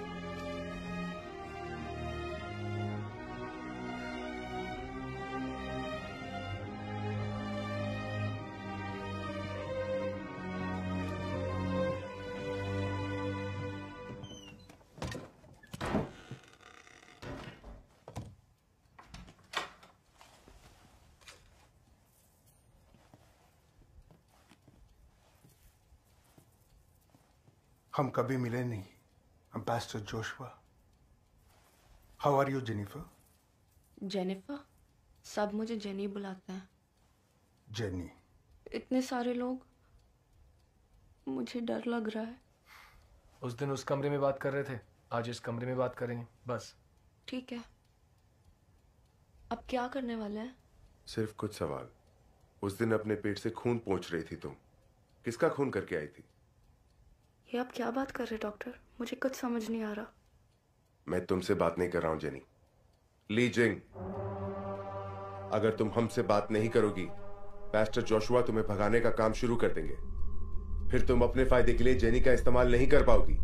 हम कभी मिले नहीं। I'm Pastor Joshua. How are you, Jennifer? Jennifer? सब मुझे जेनी बुलाते हैं। जेनी। इतने सारे लोग, मुझे डर लग रहा है। उस दिन उस कमरे में बात कर रहे थे, आज इस कमरे में बात करेंगे, बस। ठीक है। अब क्या करने वाले हैं? सिर्फ कुछ सवाल। उस दिन अपने पेट से खून पोंछ रही थी तुम, किसका खून करके आई थी? ये आप क्या बात कर रहे डॉक्टर? मुझे कुछ समझ नहीं आ रहा। मैं तुमसे बात नहीं कर रहा हूं जेनी। ली जिंग, अगर तुम हमसे बात नहीं करोगी, पास्टर जोशुआ तुम्हें भगाने का काम शुरू कर देंगे। फिर तुम अपने फायदे के लिए जेनी का इस्तेमाल नहीं कर पाओगी।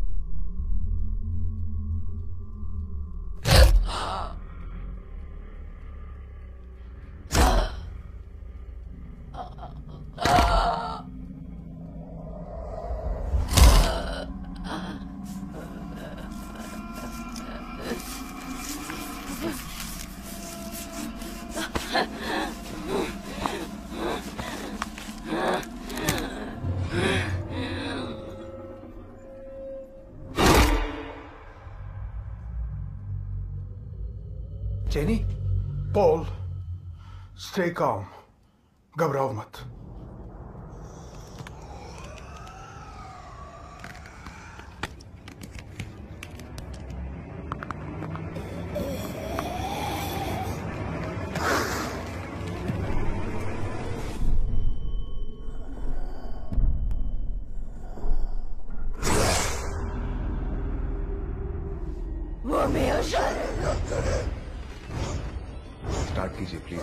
जेनी। पॉल, स्टे काम, घबराओ मत। वो मेरा शरीर स्टार्ट कीजिए please.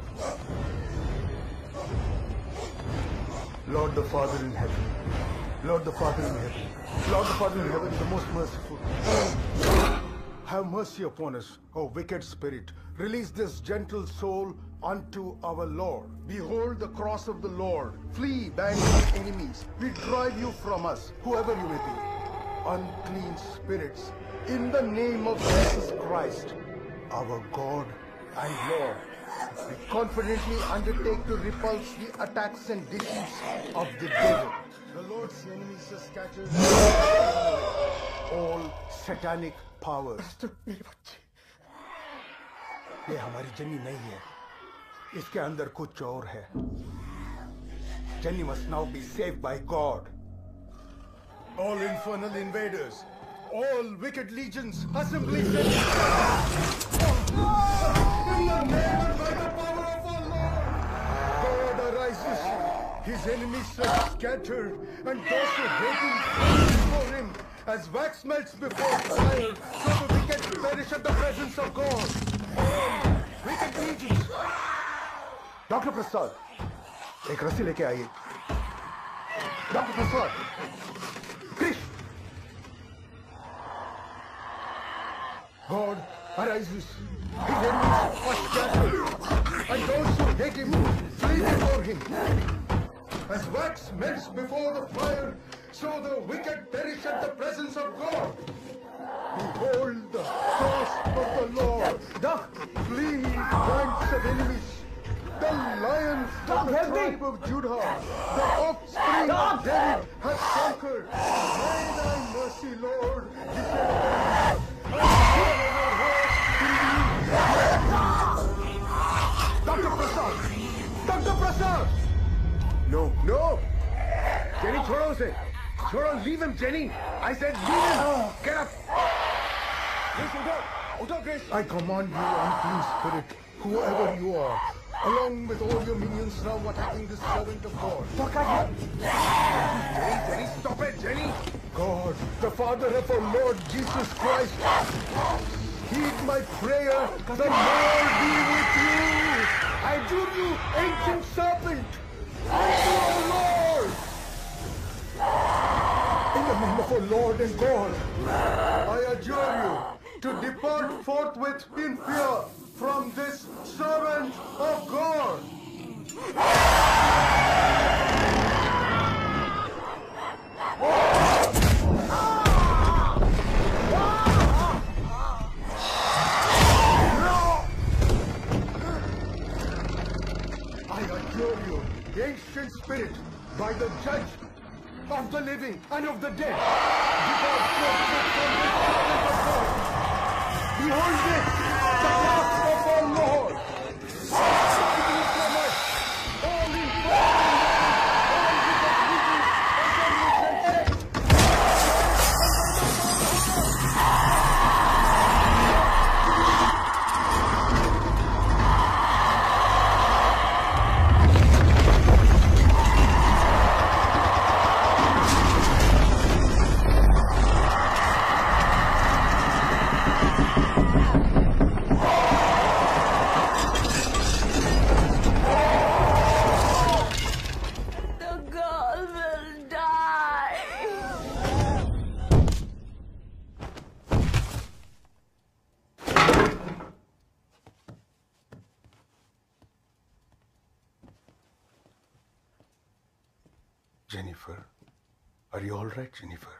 Lord the Father in heaven, Lord the Father in heaven, Lord the Father in heaven, the most merciful. Have mercy upon us, O wicked spirit. Release this gentle soul unto our Lord. Behold the cross of the Lord. Flee, band of enemies. We drive you from us, whoever you may be. Unclean spirits, in the name of Jesus Christ, our God and Lord. We confidently undertake to repulse the attacks and deceit of the devil. The Lord's enemies are scattered. All satanic powers. ये हमारी जन्नी नहीं है, इसके अंदर कुछ और है। Jenny must now be saved by God. All infernal invaders, all wicked legions, assembly in the name and by the power of our Lord. God arises, his enemies are scattered, and those who hate him fall before him. As wax melts before fire, so the wicked perish at the presence of God. All wicked legions. Doctor Prasad, एक रस्सी लेके आइए। Doctor Prasad, Krish. God arises, his enemies are scattered, and those who hate him flee before him. As wax melts before the fire, so the wicked perish at the presence of God. Behold the cross of the Lord. The fleeing ranks of enemies. The lions of the tribe of Judah, the offspring of David, has conquered. May thy mercy, Lord, descend upon us. Doctor Prasad, Leave him, Jenny. I said leave him. Get up. Grace, udo. Udo, Grace. I command you, unclean spirit, whoever you are, along with all your minions now attacking this servant of God. Jenny, Jenny, stop it, Jenny. God, the Father of our Lord Jesus Christ, heed my prayer. The Lord be with you. I adjure you, ancient serpent, unto our Lord. In the name of our Lord and God, I adjure you to depart forthwith in fear from this servant of God. I adjure you, ancient spirit, by the judge of the living and of the dead, depart forthwith from this servant of God. Behold this, the wrath of our Lord. All in Jennifer, are you all right, Jennifer?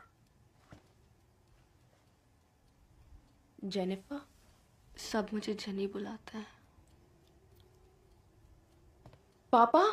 Jennifer, सब मुझे jenny बुलाते हैं। पापा?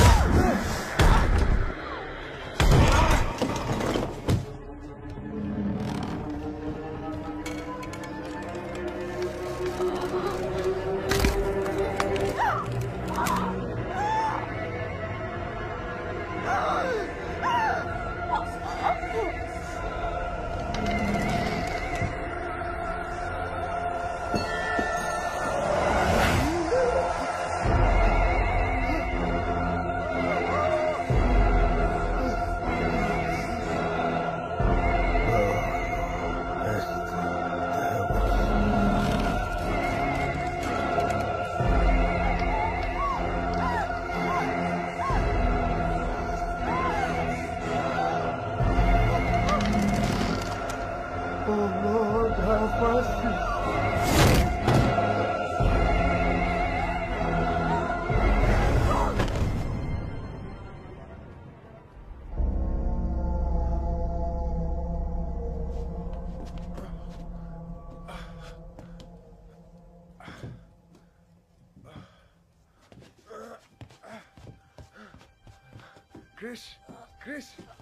Chris, Chris,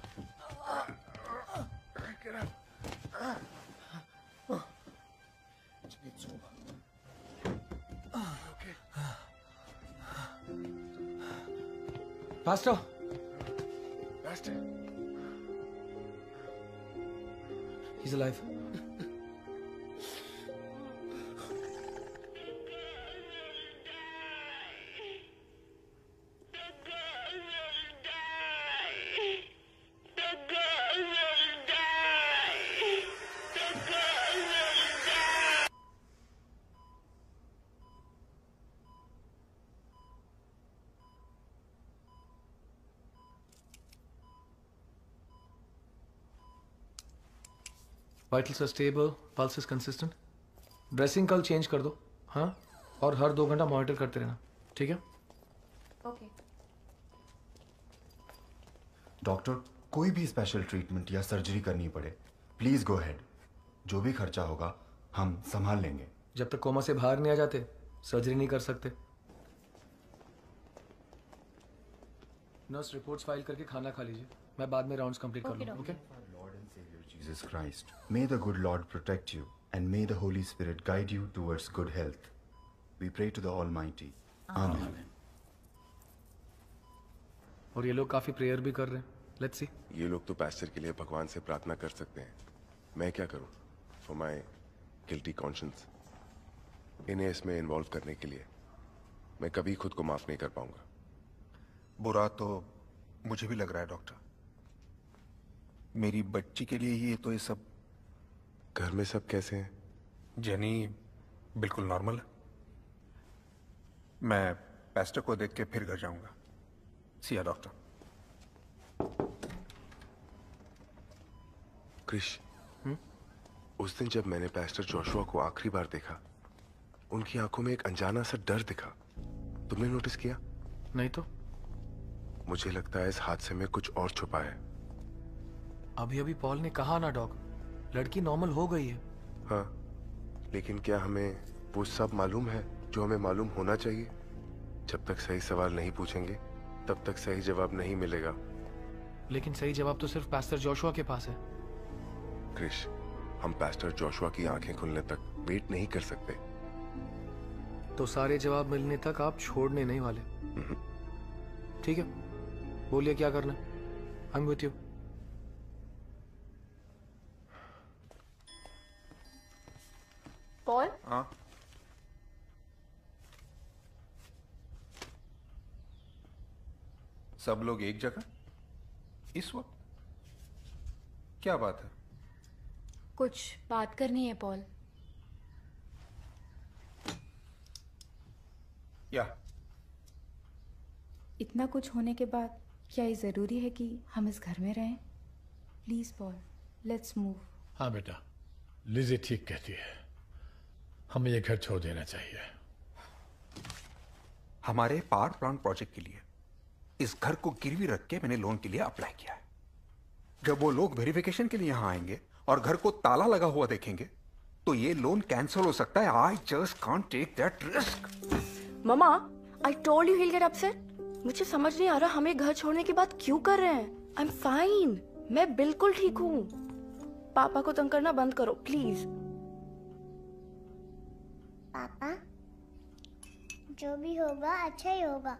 get up. Geht's rum. Okay. Pastor. Pastor. He's alive. Vitals are stable, pulse is consistent. Dressing कल change कर दो, हाँ, और हर दो घंटा मॉनिटर करते रहना, ठीक है? ओके। डॉक्टर, कोई भी स्पेशल ट्रीटमेंट या सर्जरी करनी पड़े, प्लीज गो हेड। जो भी खर्चा होगा हम संभाल लेंगे। जब तक कोमा से बाहर नहीं आ जाते सर्जरी नहीं कर सकते। नर्स रिपोर्ट्स फाइल करके खाना खा लीजिए, मैं बाद में राउंड्स कंप्लीट कर लूँगा, okay? Jesus Christ, may the good Lord protect you and may the Holy Spirit guide you towards good health. We pray to the Almighty. Amen. और ये लोग काफी प्रेयर भी कर रहे हैं। Let's see. ये लोग तो पास्टर के लिए भगवान से प्रार्थना कर सकते हैं, मैं क्या करूं फॉर माय गिल्टी कॉन्शियंस? इन्हें इसमें इन्वॉल्व करने के लिए मैं कभी खुद को माफ नहीं कर पाऊंगा। बुरा तो मुझे भी लग रहा है डॉक्टर। मेरी बच्ची के लिए ही ये तो ये सब। घर में सब कैसे हैं? जेनी बिल्कुल नॉर्मल है। मैं पास्टर को देख के फिर घर जाऊंगा। सिया डॉक्टर। क्रिश, उस दिन जब मैंने पास्टर जोशुआ को आखिरी बार देखा, उनकी आंखों में एक अनजाना सा डर दिखा। तुमने नोटिस किया? नहीं तो। मुझे लगता है इस हादसे में कुछ और छुपा है। अभी अभी पॉल ने कहा ना डॉग, लड़की नॉर्मल हो गई है। हाँ, लेकिन क्या हमें वो सब मालूम है जो हमें मालूम होना चाहिए? जब तक सही सवाल नहीं पूछेंगे तब तक सही जवाब नहीं मिलेगा। लेकिन सही जवाब तो सिर्फ पास्टर जोशुआ के पास है। क्रिश, हम पास्टर जोशुआ की आंखें खुलने तक वेट नहीं कर सकते। तो सारे जवाब मिलने तक आप छोड़ने नहीं वाले? ठीक है, बोलिए क्या करना। I am with you. Paul? हाँ। सब लोग एक जगह इस वक्त? क्या बात है? कुछ बात करनी है पॉल। या इतना कुछ होने के बाद क्या ये जरूरी है कि हम इस घर में रहें? Please Paul, let's move. हाँ बेटा, लिजी ठीक कहती है, हमें ये घर छोड़ देना चाहिए। हमारे पावर प्लांट प्रोजेक्ट के लिए इस घर को गिरवी रख के मैंने लोन के लिए अप्लाई किया है। जब वो लोग वेरिफिकेशन के लिए यहां आएंगे और घर को ताला लगा हुआ देखेंगे तो ये लोन कैंसिल हो सकता है। I just can't take that risk. Mama, I told you he will get upset. मुझे समझ नहीं आ रहा हम ये घर छोड़ने की बात क्यों कर रहे हैं। आई एम फाइन, मैं बिल्कुल ठीक हूँ। पापा को तंग करना बंद करो प्लीज। पापा, जो भी होगा अच्छा ही होगा।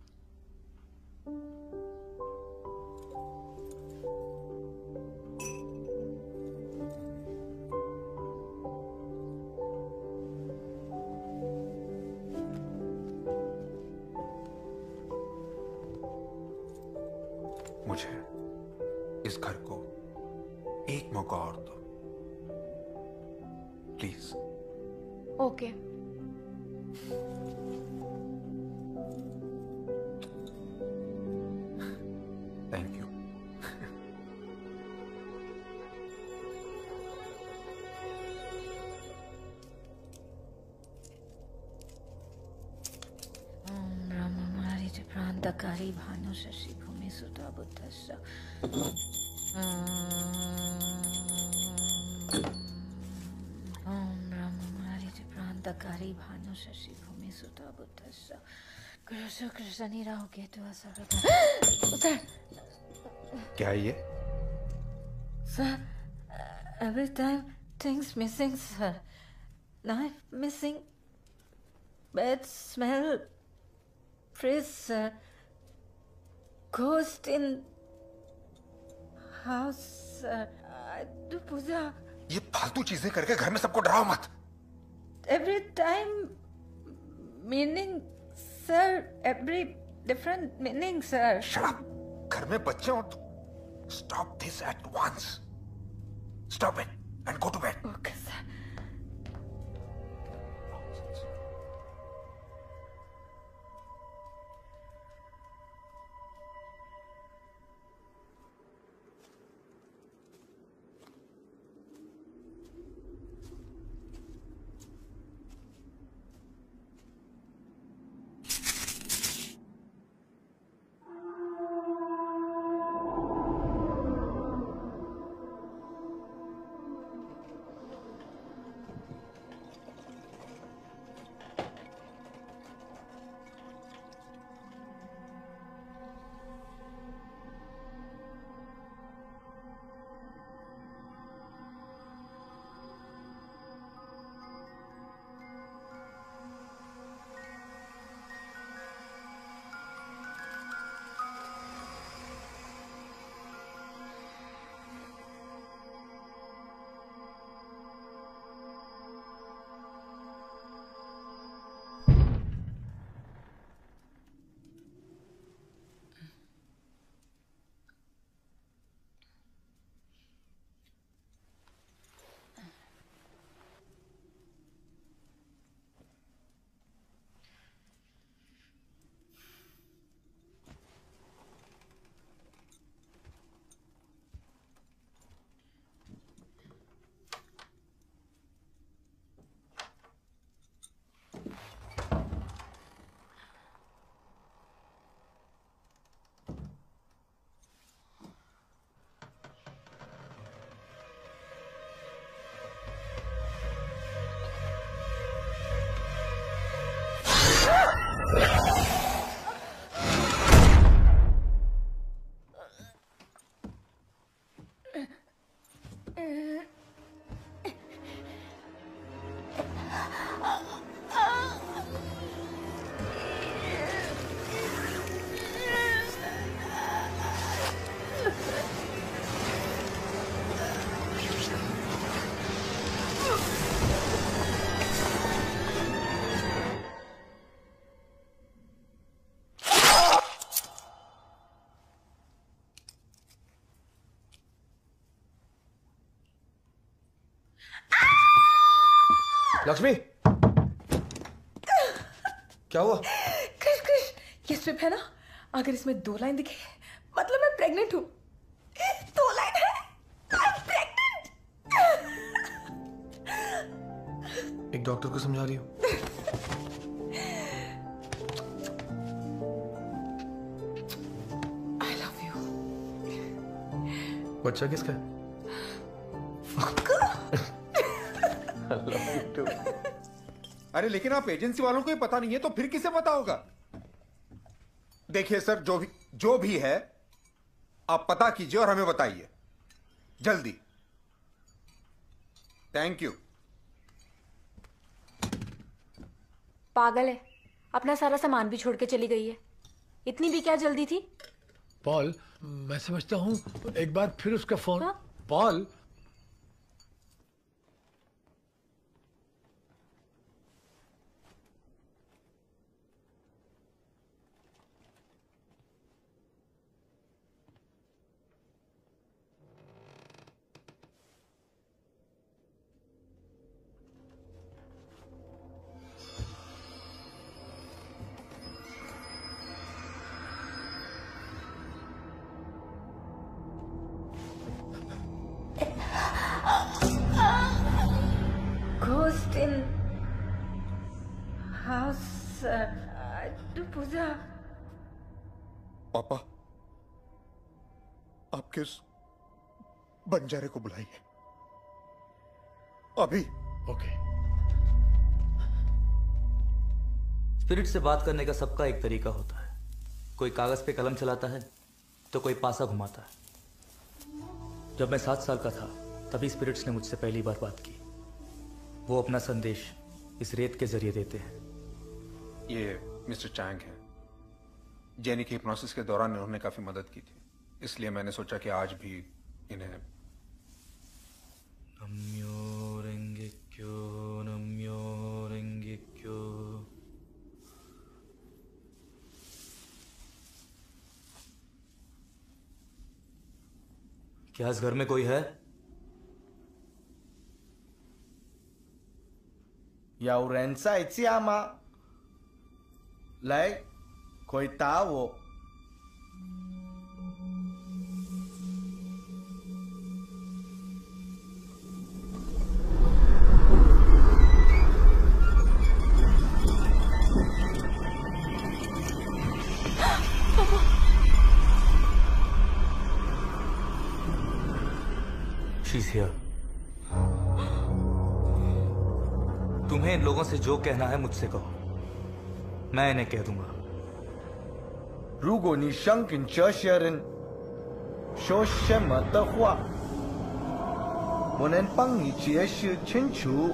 मुझे इस घर को एक मौका और दो प्लीज। ओके। Thank you. ओम ब्रह्ममारी प्रांतकारी भानु शशि भूमि सुता बुद्धस्य। ओम ब्रह्ममारी प्रांतकारी भानु शशि भूमि सुता बुद्धस्य। कृष्ण कृष्ण निराह केतु असर। क्या है ये? Sir, every time things missing, sir. Knife missing, bad smell, fridge, sir. Ghost in house, sir. I do puja. ये फालतू चीजें करके घर में सबको डराओ मत। Every time meaning, sir. Every different meaning, sir. Shut up. घर में बच्चे हो तो stop this at once. Stop it and go to bed. Okay, sir. Lakshmi, क्या हुआ? कृष कृष, ये स्ट्रिप है ना, अगर इसमें दो लाइन दिखे मतलब मैं प्रेग्नेंट हूँ। दो लाइन है, I'm pregnant। एक डॉक्टर को समझा रही हूँ। I love you। बच्चा किसका है? I love you too। अरे लेकिन आप एजेंसी वालों को ही पता नहीं है तो फिर किसे पता होगा? देखिए सर, जो भी जो भी है आप पता कीजिए और हमें बताइए जल्दी। Thank you. पागल है, अपना सारा सामान भी छोड़ के चली गई है। इतनी भी क्या जल्दी थी? पॉल, मैं समझता हूँ एक बार फिर उसका फोन। हाँ? Paul, Ghost in house, sir. To puja. Papa, आपके उस बंजारे को बुलाइए अभी। ओके। स्पिरिट से बात करने का सबका एक तरीका होता है। कोई कागज पे कलम चलाता है तो कोई पासा घुमाता है। जब मैं सात साल का था तभी स्पिरिट्स ने मुझसे पहली बार बात की। वो अपना संदेश इस रेत के जरिए देते हैं। ये मिस्टर चैंग है। जेनी के हिप्नोसिस के दौरान इन्होंने काफी मदद की थी, इसलिए मैंने सोचा कि आज भी इन्हें। नम्यो रेंगे क्यो, नम्यो रेंगे क्यो। क्या इस घर में कोई है? 有人在家吗？来，回答我。 She's here। तुम्हें इन लोगों से जो कहना है मुझसे कहो, मैं इन्हें कह दूंगा। 如果你想跟这些人说什么的话，我能帮你解释清楚。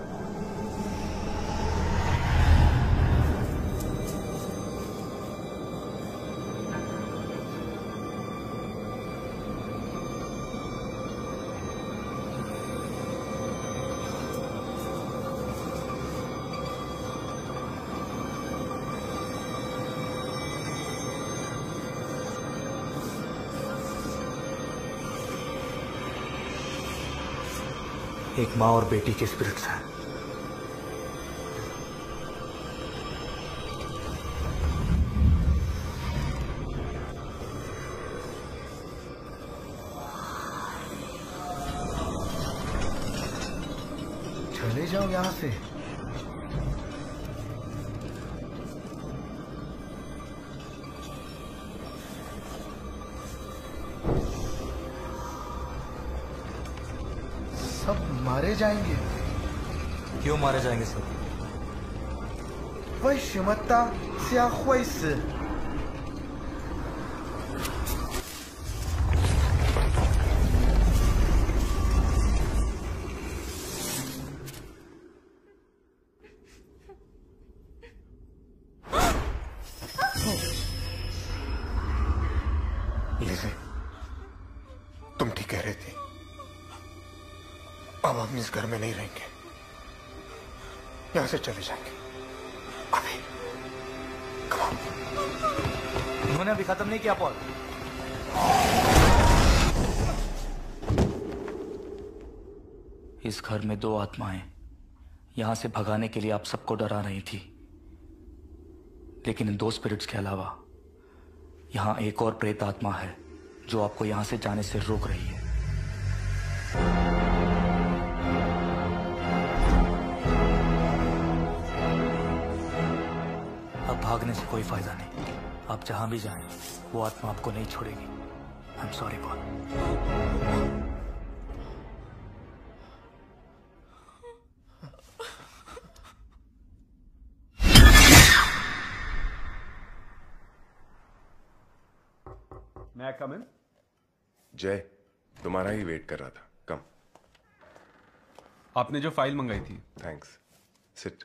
एक माँ और बेटी के स्पिरिट्स हैं। चले जाओ यहां से। सब मारे जाएंगे। क्यों मारे जाएंगे सब? 为什么大家会死？ आ, हम इस घर में नहीं रहेंगे, यहां से चले जाएंगे अभी। उन्होंने अभी खत्म नहीं किया पॉल। इस घर में दो आत्माएं यहां से भगाने के लिए आप सबको डरा रही थी, लेकिन इन दो स्पिरिट्स के अलावा यहां एक और प्रेत आत्मा है जो आपको यहां से जाने से रोक रही है। अब भागने से कोई फायदा नहीं, आप जहां भी जाएं वो आत्मा आपको नहीं छोड़ेगी। I am sorry Paul. मैं कम इन? जय, तुम्हारा ही वेट कर रहा था। कम। आपने जो फाइल मंगाई थी। थैंक्स। सिट।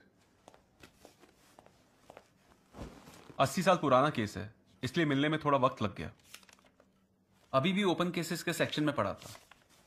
अस्सी साल पुराना केस है, इसलिए मिलने में थोड़ा वक्त लग गया। अभी भी ओपन केसेस के सेक्शन में पड़ा था।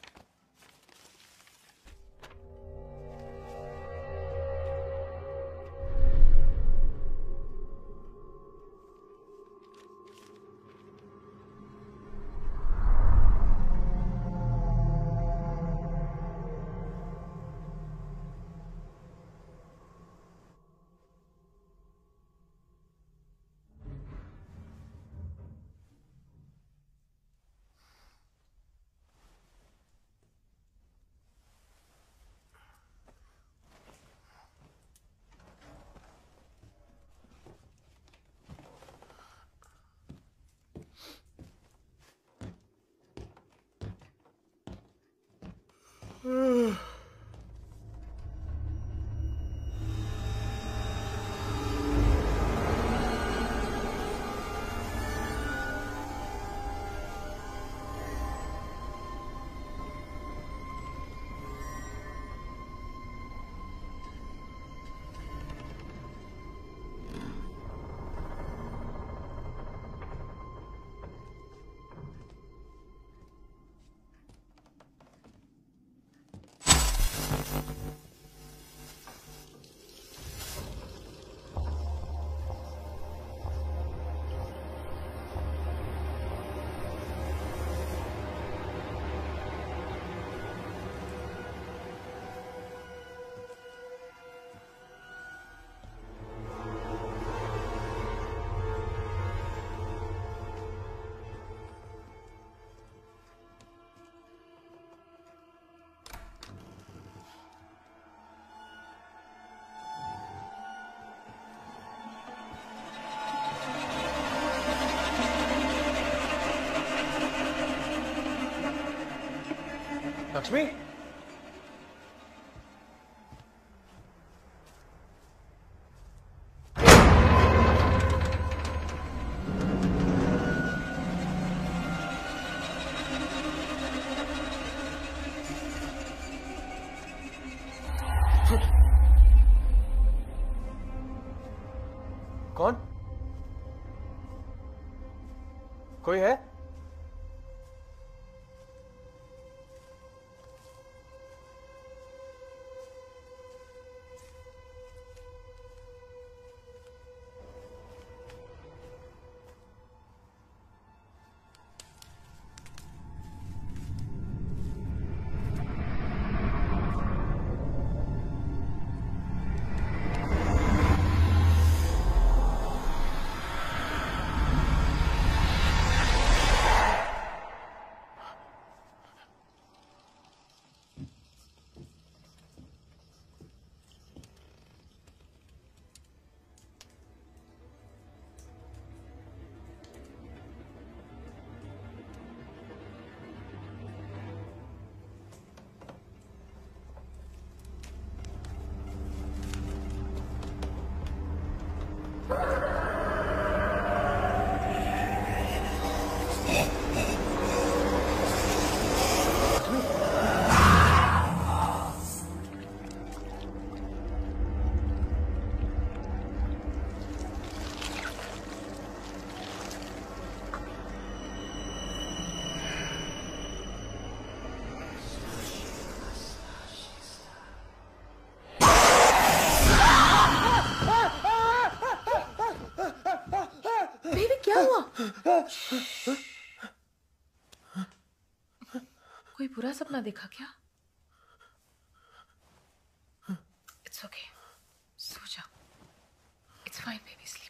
लक्ष्मी, कौन? कोई है? कोई बुरा सपना देखा क्या? इट्स ओके, सो जा। It's fine baby, sleep.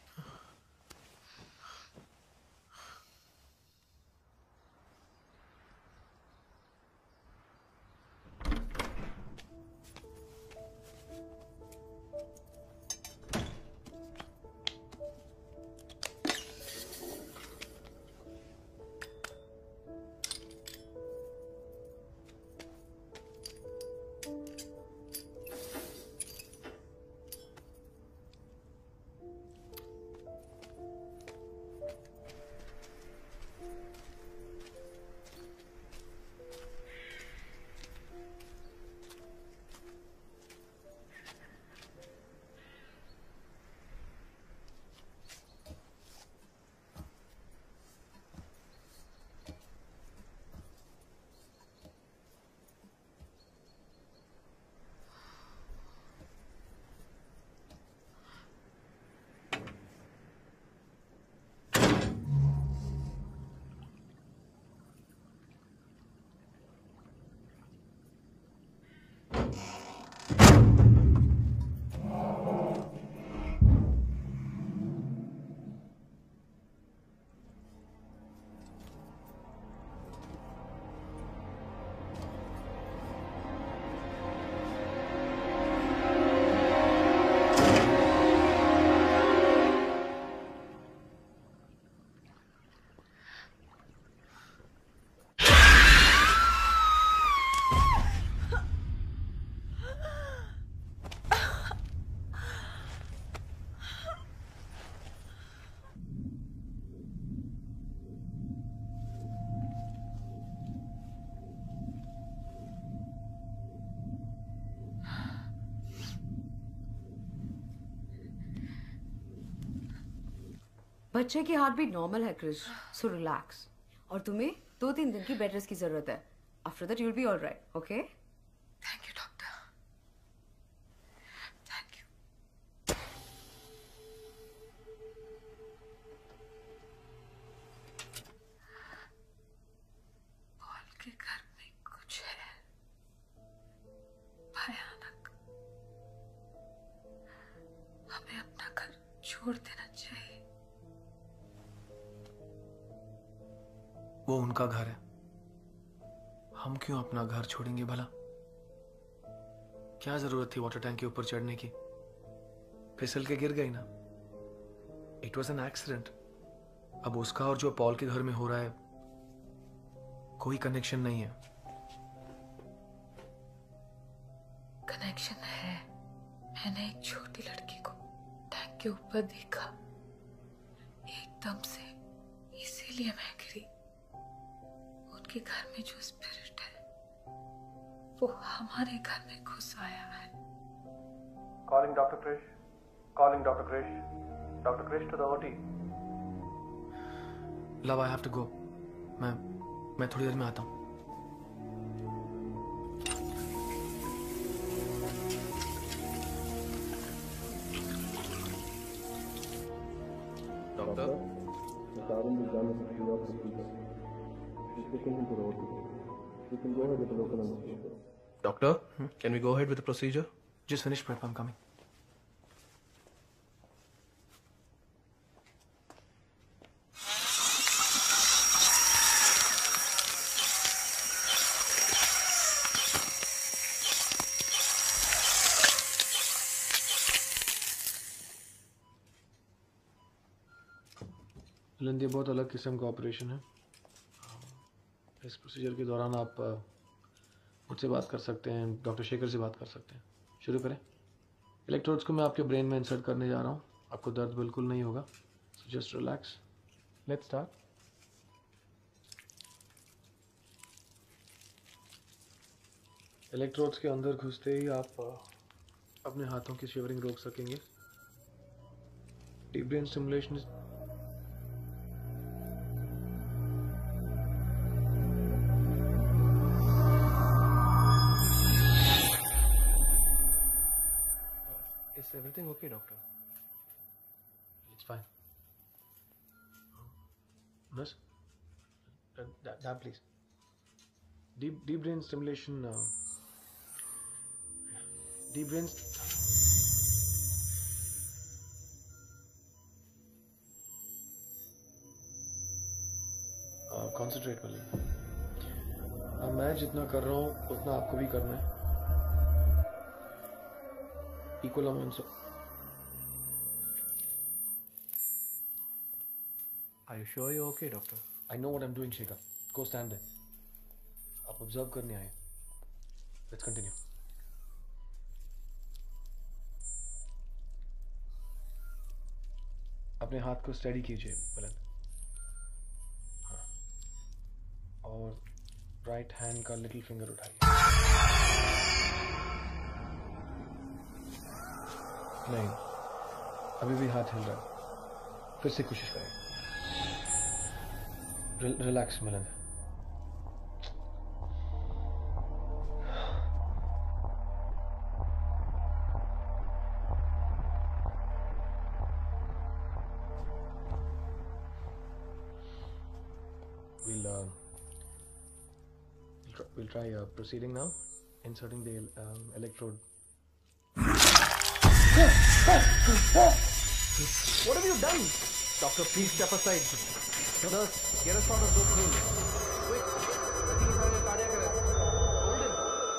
बच्चे की हार्ट बीट नॉर्मल है क्रिस, सो रिलैक्स। और तुम्हें दो तीन दिन की बेड रेस्ट की जरूरत है। After that you will be alright, okay? Thank you doctor, thank you. Paul के घर में कुछ है भयानक। हमें अपना घर छोड़ देना चाहिए। वो उनका घर है, हम क्यों अपना घर छोड़ेंगे भला? क्या जरूरत थी वाटर टैंक के ऊपर चढ़ने की? फिसल के गिर गई ना। It was an accident. अब उसका और जो पॉल के घर में हो रहा है कोई कनेक्शन नहीं है। कनेक्शन है। मैंने एक छोटी लड़की को टैंक के ऊपर देखा एकदम से, इसीलिए मैं गिरी। उनके घर में जो स्पिरिट है वो हमारे घर में घुस आया है। Calling doctor Krish, calling doctor Krish, doctor Krish to the OT. Love, I have to go. मैं मैं थोड़ी देर में आता हूँ। Doctor, Doctor, hmm? Can we go ahead with the procedure? Just finish prep, I'm coming. बुलंद, ये बहुत अलग किस्म का ऑपरेशन है। इस प्रोसीजर के दौरान आप मुझसे बात कर सकते हैं, डॉक्टर शेखर से बात कर सकते हैं। शुरू करें। इलेक्ट्रोड्स को मैं आपके ब्रेन में इंसर्ट करने जा रहा हूँ। आपको दर्द बिल्कुल नहीं होगा, so just relax. Let's start. Electrodes के अंदर घुसते ही आप अपने हाथों की शिवरिंग रोक सकेंगे। Deep brain stimulation everything okay, doctor? It's fine. Nurse, uh, dab, please. Deep, deep brain stimulation. Uh, deep brain. Uh, concentrate कर लें. अब मैं जितना कर रहा हूँ उतना आपको भी करना है. Equal amounts of. Are you sure you're okay, doctor? I know what I'm doing, Shekhar. Go stand there. आप observe करने आए. Let's continue. अपने हाथ को स्टेडी कीजिए, बुलंद. हाँ. और राइट हैंड का लिटिल फिंगर उठाइए. नहीं, अभी भी हाथ हिल रहा है. फिर से कोशिश करें. Relax Milan. We'll uh, we'll try, we'll try uh, proceeding now, inserting the um, electrode. What have you done? Doctor, please step aside. Nurse, get us out of this room. Quick, I think he's having a cardiac arrest. Hold him.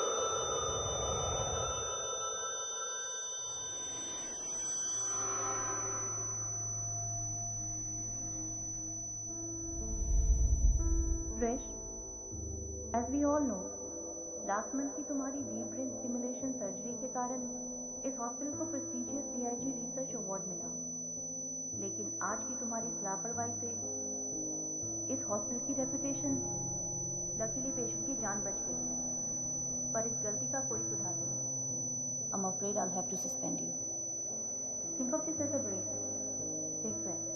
Fresh, as we all know, last month की तुम्हारी deep brain stimulation surgery के कारण इस hospital को prestigious P I G research award मिला. लेकिन आज की तुम्हारी इस लापरवाही से इस हॉस्पिटल की रेपुटेशन, लकीली पेशेंट की जान बच गई, पर इस गलती का कोई सुधार नहीं. I'm afraid I'll have to suspend you. Think of this as a break. Take rest.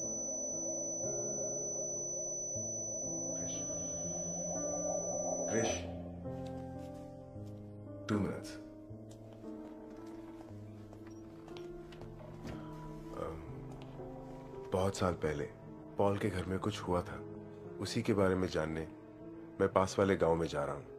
Krish, two minutes. um, बहुत साल पहले पॉल के घर में कुछ हुआ था. उसी के बारे में जानने मैं पास वाले गांव में जा रहा हूं.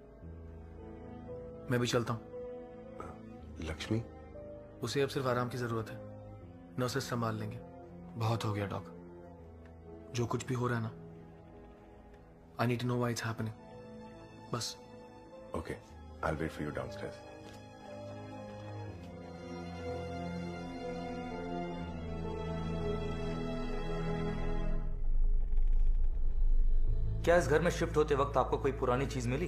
मैं भी चलता हूं. लक्ष्मी? उसे अब सिर्फ आराम की जरूरत है. नर्सेस संभाल लेंगे. बहुत हो गया डॉक. जो कुछ भी हो रहा है ना, I need to know why it's happening. बस. Okay, I will wait for you downstairs. क्या इस घर में शिफ्ट होते वक्त आपको कोई पुरानी चीज मिली?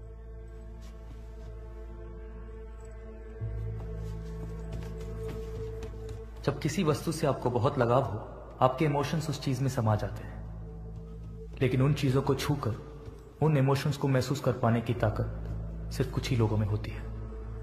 जब किसी वस्तु से आपको बहुत लगाव हो, आपके इमोशंस उस चीज में समा जाते हैं. लेकिन उन चीजों को छूकर उन इमोशंस को महसूस कर पाने की ताकत सिर्फ कुछ ही लोगों में होती है.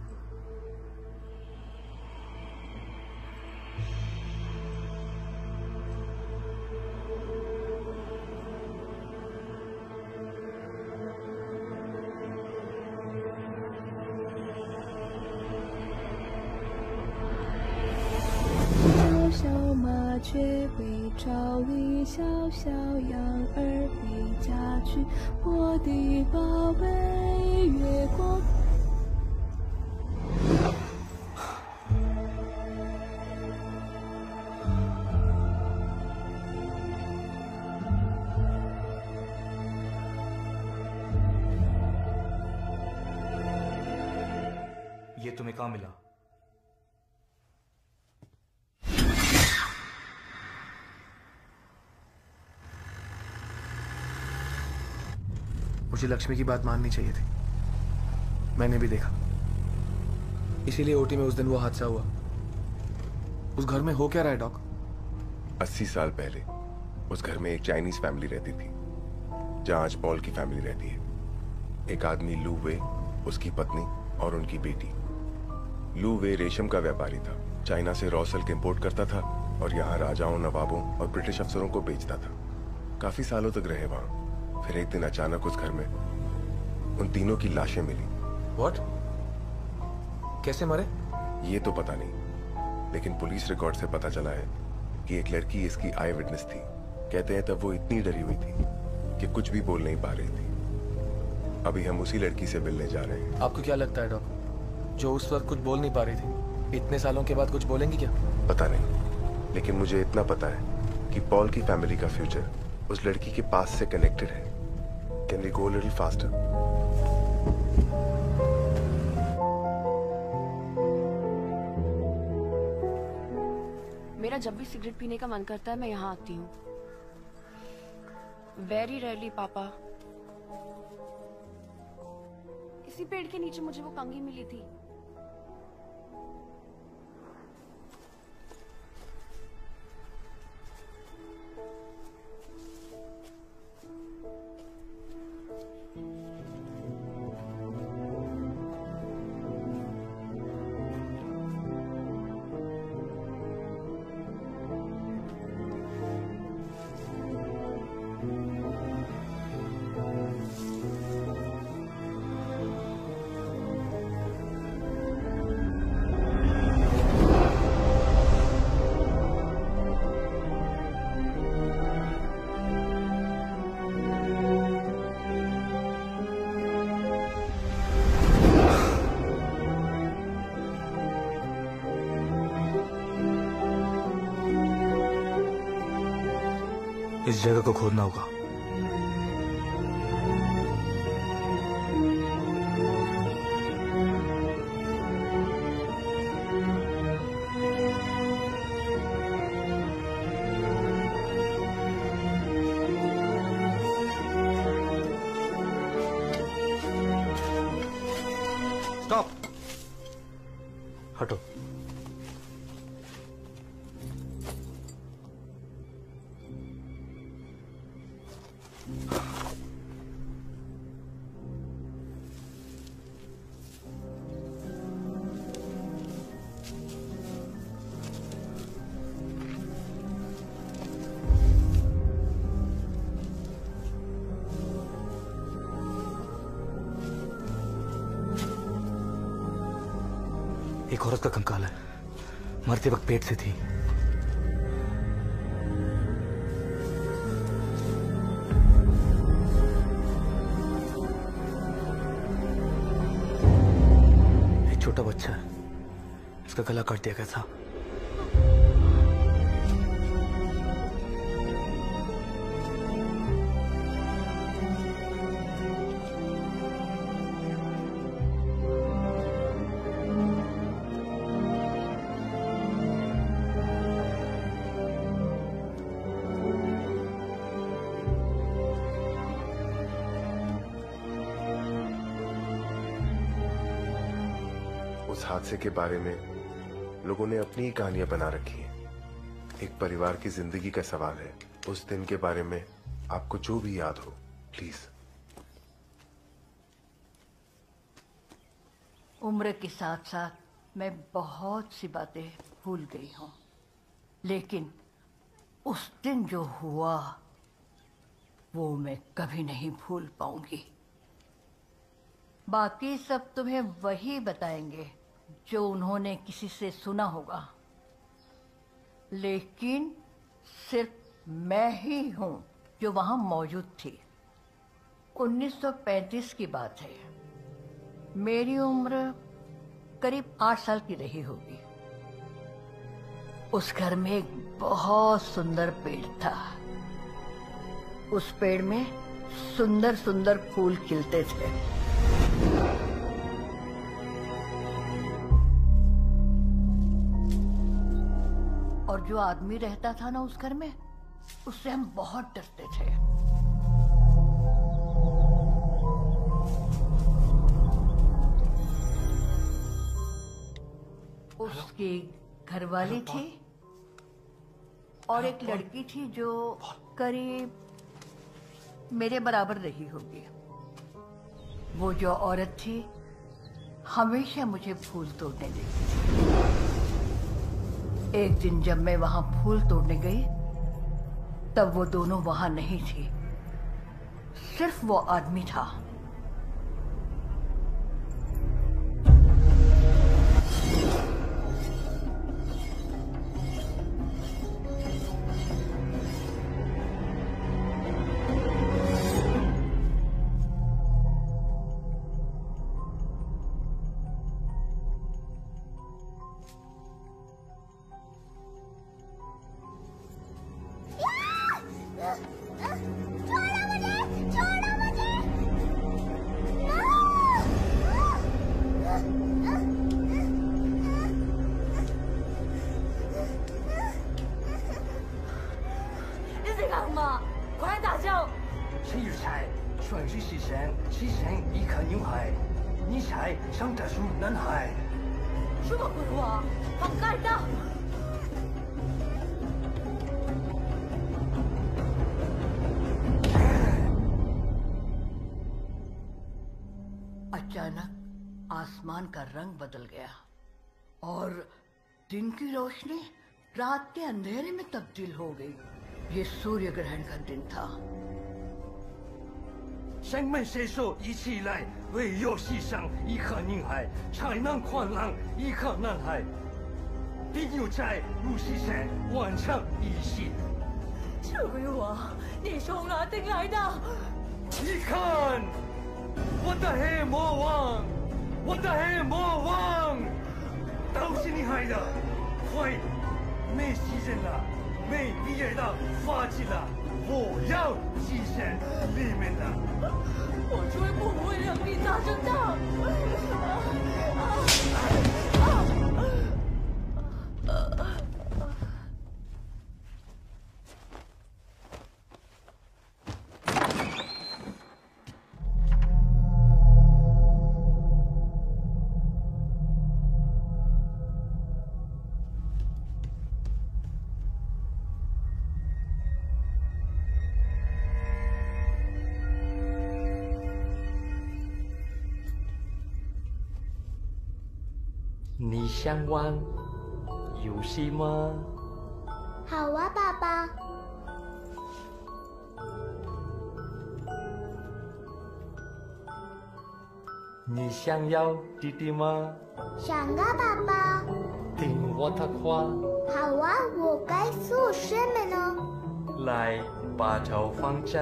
ये तुम्हें कहां मिला? मुझे लक्ष्मी की बात माननी चाहिए थी. मैंने भी देखा, इसीलिए ओटी में उस दिन वो हादसा हुआ. उस घर में हो क्या रहा है डॉक? अस्सी साल पहले उस घर में एक चाइनीज फैमिली रहती थी, जहां आज पॉल की फैमिली रहती है. एक आदमी लू वे, उसकी पत्नी और उनकी बेटी. लू वे रेशम का व्यापारी था. चाइना से रॉ सिल्क इंपोर्ट करता था और यहाँ राजाओं, नवाबों और ब्रिटिश अफसरों को बेचता था. काफी सालों तक रहे वहां. फिर एक दिन अचानक उस घर में उन तीनों की लाशें मिली. What? कैसे मरे? ये तो पता नहीं, लेकिन पुलिस रिकॉर्ड से पता चला है कि एक लड़की इसकी आई विटनेस थी. कहते हैं तब वो इतनी डरी हुई थी कि कुछ भी बोल नहीं पा रही थी। अभी हम उसी लड़की से मिलने जा रहे हैं। आपको क्या लगता है डॉक्टर, जो उस वक्त कुछ बोल नहीं पा रही थी, इतने सालों के बाद कुछ बोलेंगी क्या? पता नहीं, लेकिन मुझे इतना पता है कि पॉल की फैमिली का फ्यूचर उस लड़की के पास से कनेक्टेड है। Can we go little faster? मेरा जब भी सिगरेट पीने का मन करता है मैं यहाँ आती हूँ। वेरी रेयरली पापा। इसी पेड़ के नीचे मुझे वो कंघी मिली थी। इस जगह को खोदना होगा। स्टॉप, हटो। एक औरत का कंकाल है, मरते वक्त पेट से थी। एक छोटा बच्चा है, इसका गला काट दिया गया था। उस हादसे के बारे में लोगों ने अपनी ही कहानियां बना रखी हैं। एक परिवार की जिंदगी का सवाल है। उस दिन के बारे में आपको जो भी याद हो, प्लीज। उम्र के साथ साथ मैं बहुत सी बातें भूल गई हूँ, लेकिन उस दिन जो हुआ वो मैं कभी नहीं भूल पाऊंगी। बाकी सब तुम्हें वही बताएंगे जो उन्होंने किसी से सुना होगा, लेकिन सिर्फ मैं ही हूं जो वहां मौजूद थी। उन्नीस सौ पैंतीस की बात है। मेरी उम्र करीब आठ साल की रही होगी। उस घर में एक बहुत सुंदर पेड़ था। उस पेड़ में सुंदर सुंदर फूल खिलते थे। और जो आदमी रहता था ना उस घर में, उससे हम बहुत डरते थे। उसकी घरवाली थी और एक लड़की थी जो करीब मेरे बराबर रही होगी। वो जो औरत थी हमेशा मुझे फूल तोड़ने देती थी। एक दिन जब मैं वहां फूल तोड़ने गई तब वो दोनों वहां नहीं थी, सिर्फ वो आदमी था। 吗？快大叫！ 陈玉才，全是牺牲，牺牲一颗女孩，你才生得出男孩。 什么鬼话？放开他！ अचानक आसमान का रंग बदल गया और दिन की रोशनी रात के अंधेरे में तब्दील हो गई। ये सूर्य ग्रहण का दिन था। 生命谁说一起来为有牺牲一颗女孩，才能换来一颗男孩，并有在如牺牲完成一切。 这鬼话，你从哪听来的？ 你看。 我的黑魔王，我的黑魔王，都是你害的！快，没时间了，没毕业了，发迹了，我要牺牲你们了！ 我绝不会让你达成的！ 你想玩游戏吗？ 好啊，爸爸。 你想要弟弟吗？ 想啊，爸爸。 听我的话。 好啊，我该做什么呢？ 来，把头放这。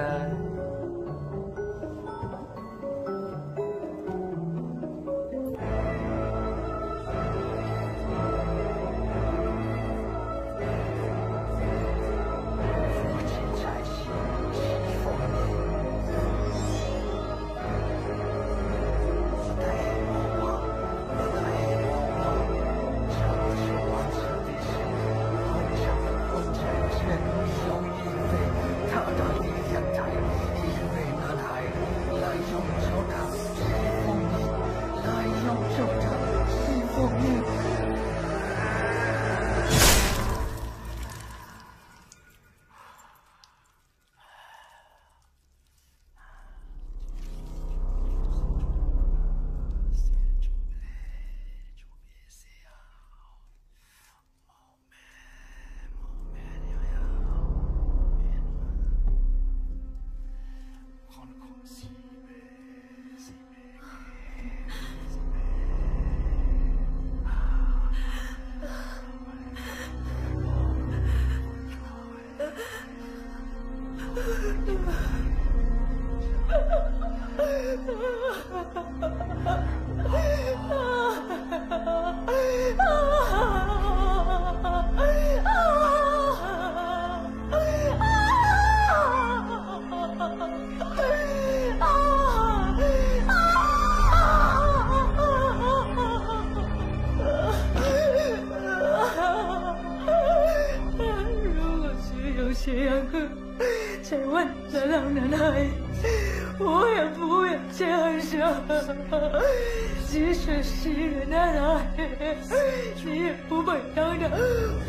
即使是个男孩，你也不配当着。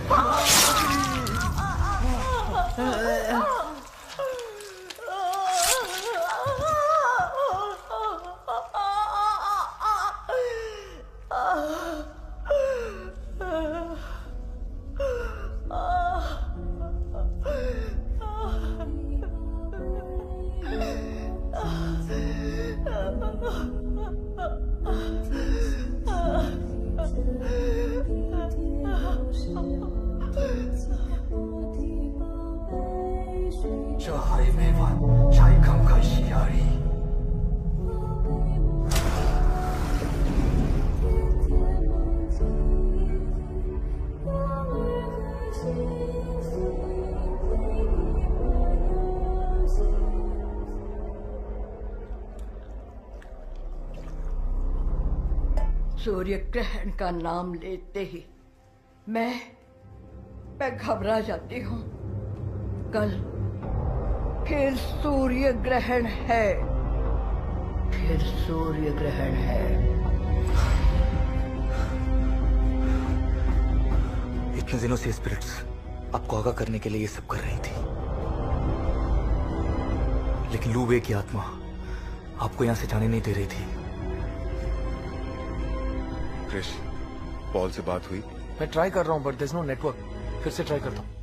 这还没完，才刚开始而已。 सूर्य ग्रहण का नाम लेते ही मैं मैं घबरा जाती हूँ। कल फिर सूर्य ग्रहण है, फिर सूर्य ग्रहण है। इतने दिनों से स्पिरिट्स आपको आगाह करने के लिए ये सब कर रही थी, लेकिन लू वे की आत्मा आपको यहां से जाने नहीं दे रही थी। क्रिश, पॉल से बात हुई? मैं ट्राई कर रहा हूं but there is no network. फिर से ट्राई करता हूं।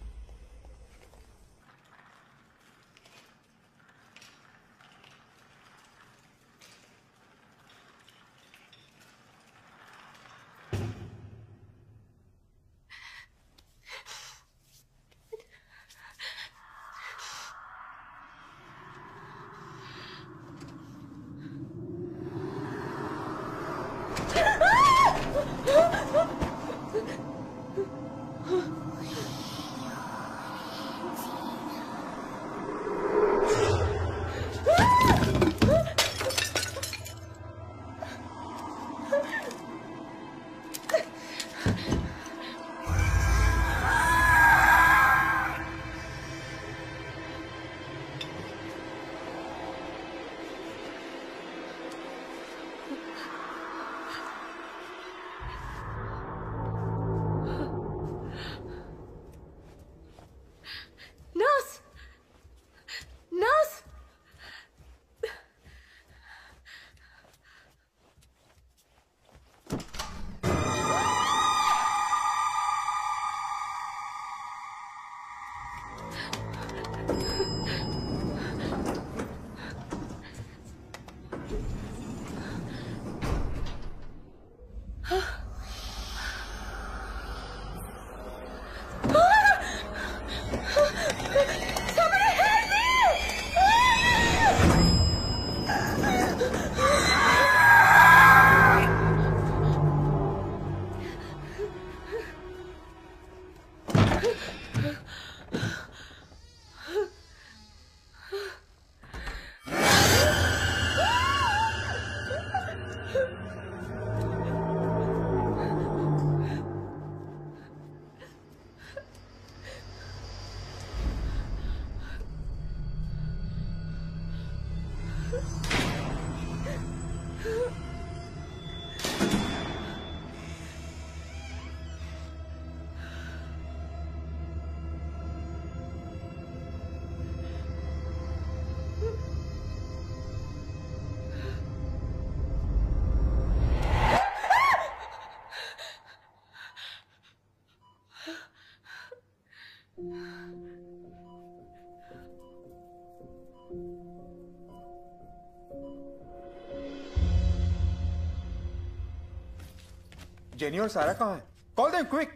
जेनी और सारा कहाँ है? Call them quick.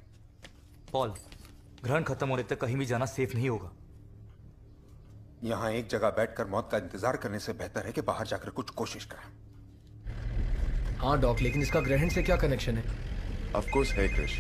पॉल, ग्रहण खत्म होने तक कहीं भी जाना सेफ नहीं होगा। यहाँ एक जगह बैठकर मौत का इंतजार करने से बेहतर है कि बाहर जाकर कुछ कोशिश करें। हाँ डॉक, लेकिन इसका ग्रहण से क्या कनेक्शन है? ऑफ कोर्स है क्रिश।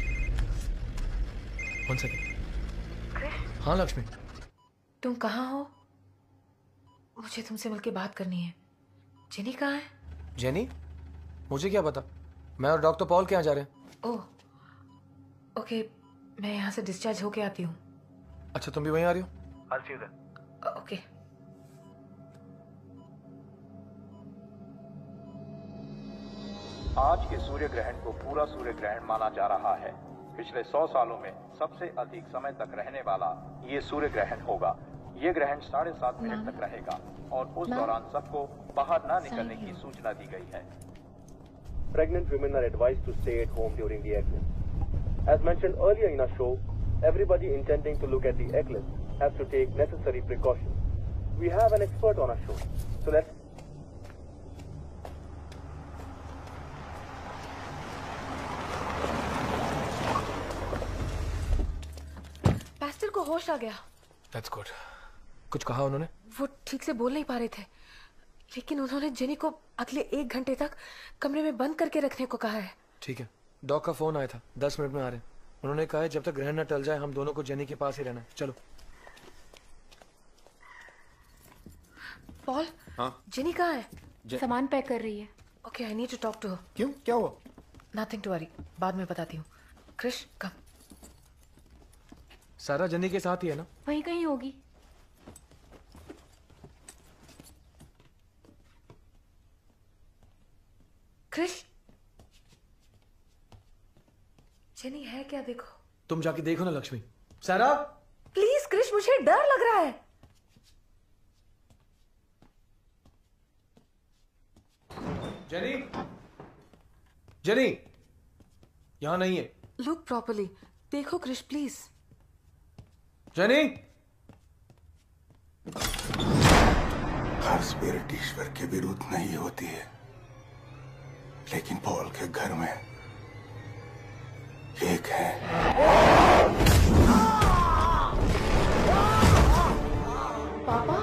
One second. हाँ लक्ष्मी, तुम कहाँ हो? मुझे तुमसे मिलके बात करनी है। जेनी कहाँ है? जेनी? मुझे क्या पता, मैं और डॉक्टर पॉल के यहाँ जा रहे हैं। ओह, ओके, मैं यहाँ से डिस्चार्ज होके आती हूँ। अच्छा, तुम भी वहीं आ रही हो? I'll see you then. Okay. आज के सूर्य ग्रहण को पूरा सूर्य ग्रहण माना जा रहा है। पिछले सौ सालों में सबसे अधिक समय तक रहने वाला ये सूर्य ग्रहण होगा। ये ग्रहण साढ़े सात मिनट तक रहेगा और उस दौरान सबको बाहर न निकलने की सूचना दी गई है। Pregnant women are advised to stay at home during the eclipse. As mentioned earlier in our show, everybody intending to look at the eclipse has to take necessary precautions. We have an expert on our show, so let's. Pastor को होश आ गया। That's good. कुछ कहा उन्होंने? वो ठीक से बोल नहीं पा रहे थे, लेकिन उन्होंने जेनी को अगले एक घंटे तक कमरे में बंद करके रखने को कहा है। ठीक है, डॉक का फोन आया था, दस मिनट में आ रहे हैं। उन्होंने कहा है जब तक ग्रहण न टल जाए हम दोनों को जेनी के पास ही रहना है। चलो। पॉल, हाँ? जेनी कहाँ है? जे... सामान पैक कर रही है। Okay, I need to talk to her. क्यों? क्या हुआ? नथिंग टू वरी, बाद में बताती हूँ। क्रिश, कम। सारा जेनी के साथ ही है ना? वहीं कहीं होगी। देखो। तुम जाके देखो ना लक्ष्मी। सारा प्लीज क्रिश, मुझे डर लग रहा है। जेनी, जेनी, यहां नहीं है। लुक प्रॉपर्ली, देखो क्रिश प्लीज। जेनी, हर स्पिरिट ईश्वर के विरुद्ध नहीं होती है, लेकिन पॉल के घर में एक है। पापा,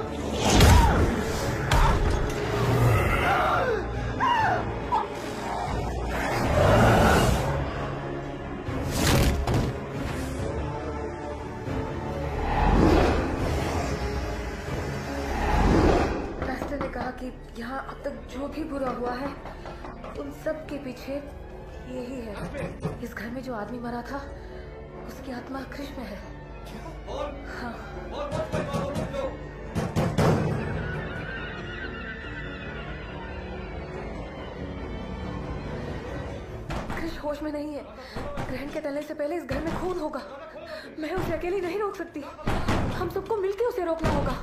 रास्ते ने कहा कि यहाँ अब तक जो भी बुरा हुआ है उन सब के पीछे यही है। इस घर में जो आदमी मरा था उसकी आत्मा क्रिश में है। हाँ। क्रिश होश में नहीं है। ग्रहण के टलने से पहले इस घर में खून होगा। मैं उसे अकेली नहीं रोक सकती। हम सबको मिलकर उसे रोकना होगा।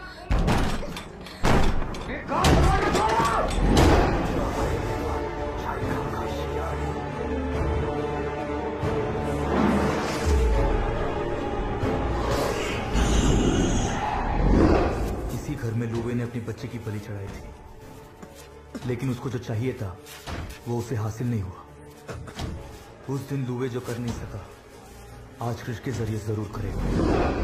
इसी घर में लुवे ने अपनी बच्चे की बलि चढ़ाई थी, लेकिन उसको जो चाहिए था वो उसे हासिल नहीं हुआ। उस दिन लुवे जो कर नहीं सका, आज क्रिश के जरिए जरूर करेगा।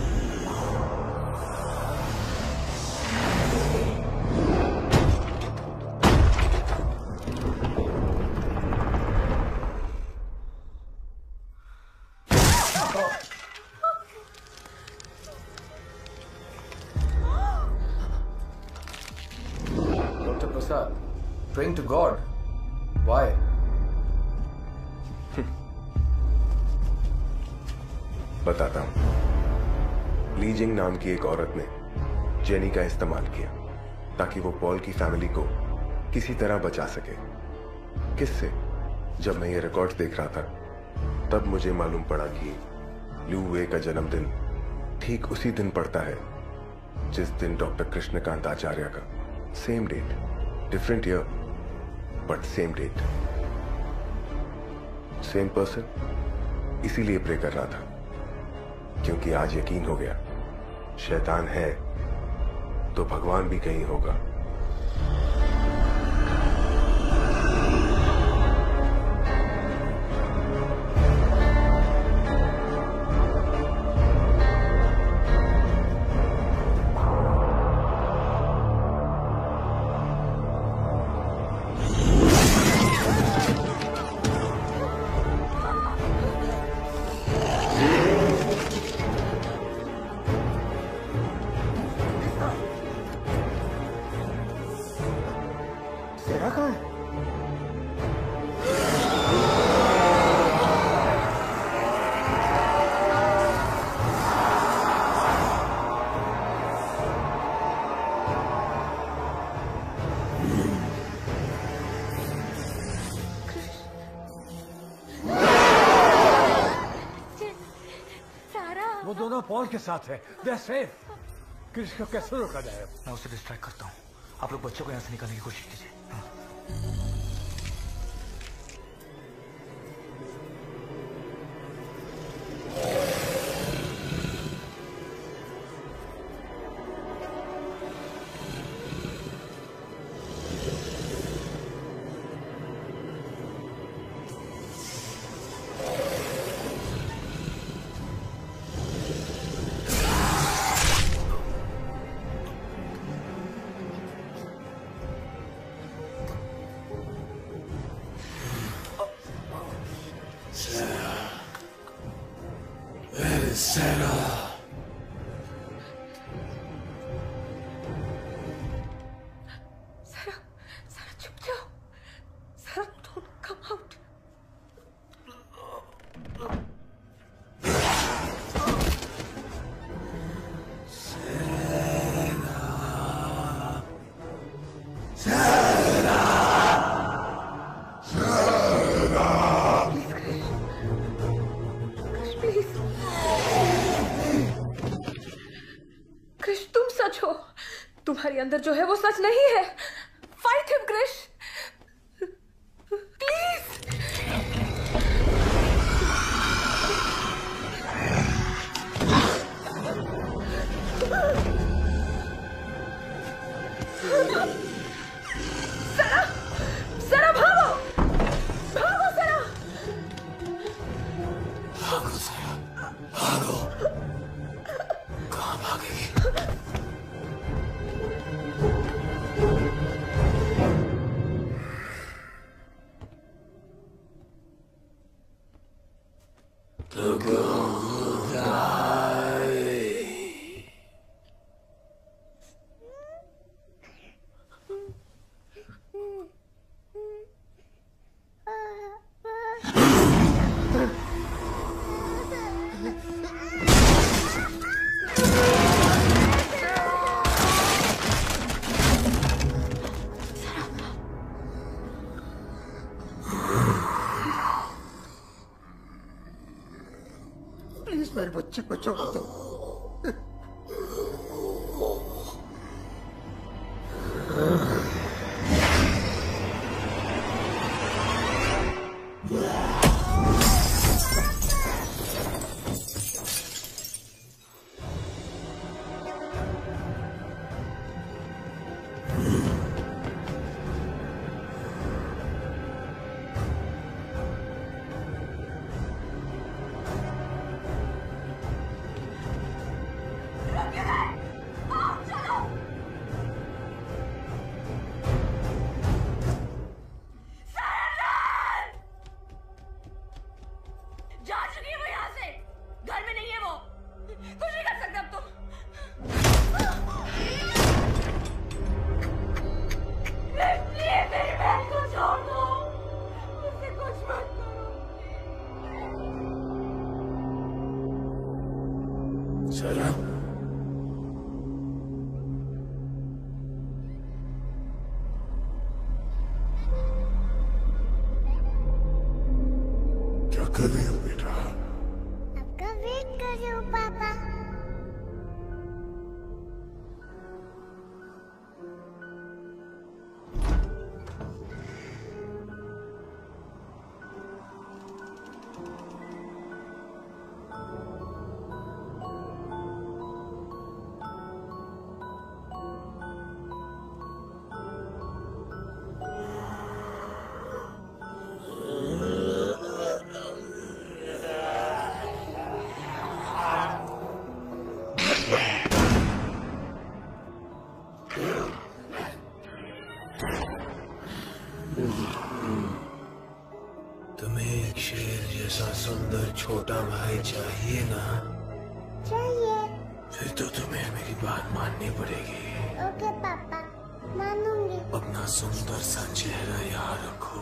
Doctor Prasad, praying to God. Why? बताता हूं। लीजिंग नाम की एक औरत ने जेनी का इस्तेमाल किया ताकि वो पॉल की फैमिली को किसी तरह बचा सके। किससे? जब मैं ये रिकॉर्ड्स देख रहा था तब मुझे मालूम पड़ा कि लू वे का जन्मदिन ठीक उसी दिन पड़ता है जिस दिन डॉक्टर कृष्णकांत आचार्य का। Same date, different year, but same date, same person. इसीलिए प्रे कर रहा था, क्योंकि आज यकीन हो गया शैतान है तो भगवान भी कहीं होगा। वो दोनों पॉल के साथ है। They're safe। क्रिश को कैसे रोका जाए? मैं उसे डिस्ट्रैक्ट करता हूँ। आप लोग बच्चों को यहाँ से निकालने की कोशिश कीजिए। हाँ। कृष तुम सच हो, तुम्हारे अंदर जो है वो सच नहीं है। Fight him Krish, please. Sara, Sara भागो, भागो सरा, भागो सरा, भागो। कहाँ भागेगी? To go die. प्लीज मेरे बच्चे को छोड़ दो। जा चुकी है वो यहाँ से, घर में नहीं है वो, कुछ नहीं कर सकते अब तुम। प्लीज मेरी बहन को छोड़ दो, मुझसे कुछ मत करो। सरा, क्या कर रही हो बेटा? आपका वेट कर रही हूँ पापा। तुम्हें एक शेर जैसा सुंदर छोटा भाई चाहिए ना? चाहिए। फिर तो तुम्हें मेरी बात माननी पड़ेगी। ओके पापा, मानूंगी। अपना सुंदर सा चेहरा याद रखो।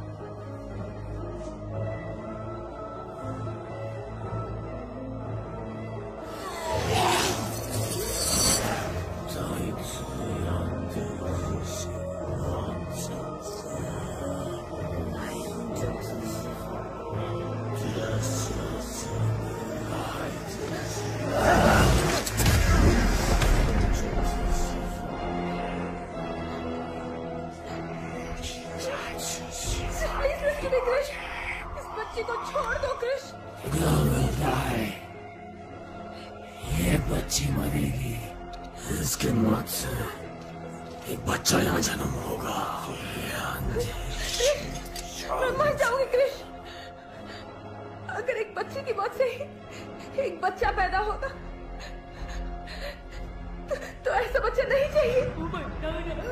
इस बच्ची को छोड़ दो कृष। ये बच्ची मरेगी, इसके मौत से एक बच्चा यहाँ जन्म होगा। मैं मर जाऊंगी कृष। अगर एक बच्ची की मौत से ही एक बच्चा पैदा होता तो, तो ऐसा बच्चा नहीं चाहिए।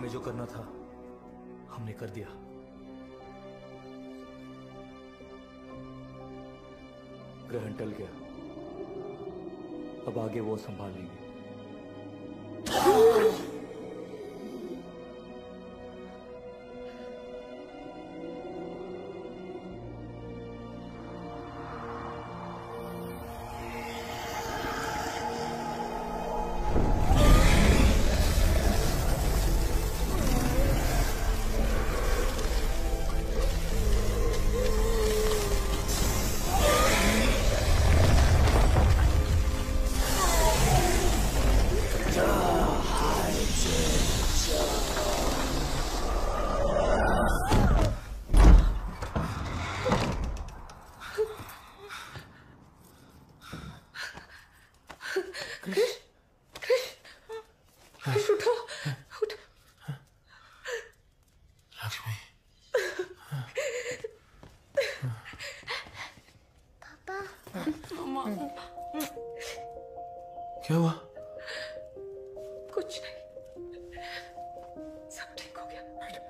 हमें जो करना था हमने कर दिया। ग्रहण टल गया, अब आगे वो संभाल लेंगे। क्या हुआ? कुछ नहीं, सब ठीक हो गया।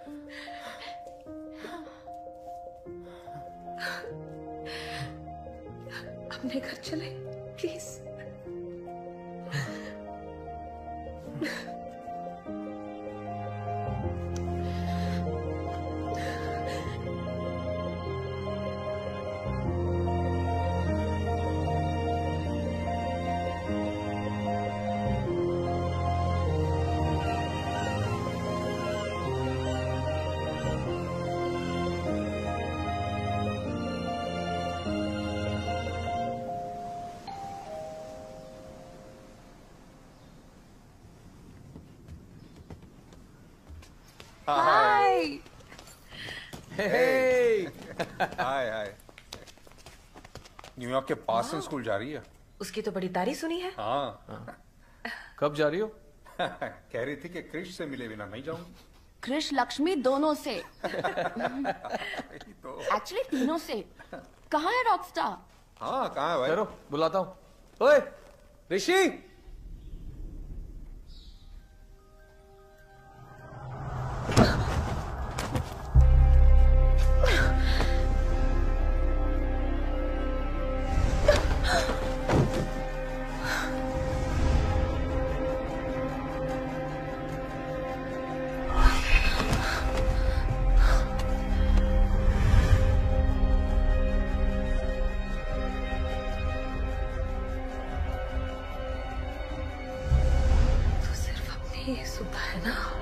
अपने घर चले please. Hi Hey! Hi hi. New York के पासन स्कूल जा रही है। उसकी तो बड़ी तारीफ सुनी है। हाँ। कब जा रही हो? कह रही थी कि क्रिश से मिले बिना नहीं जाऊंगी। कृष लक्ष्मी दोनों से, एक्चुअली तीनों से। कहाँ है रॉकस्टार? हाँ कहाँ है भाई? चलो बुलाता हूँ। ओए ऋषि, ये सुनता है ना?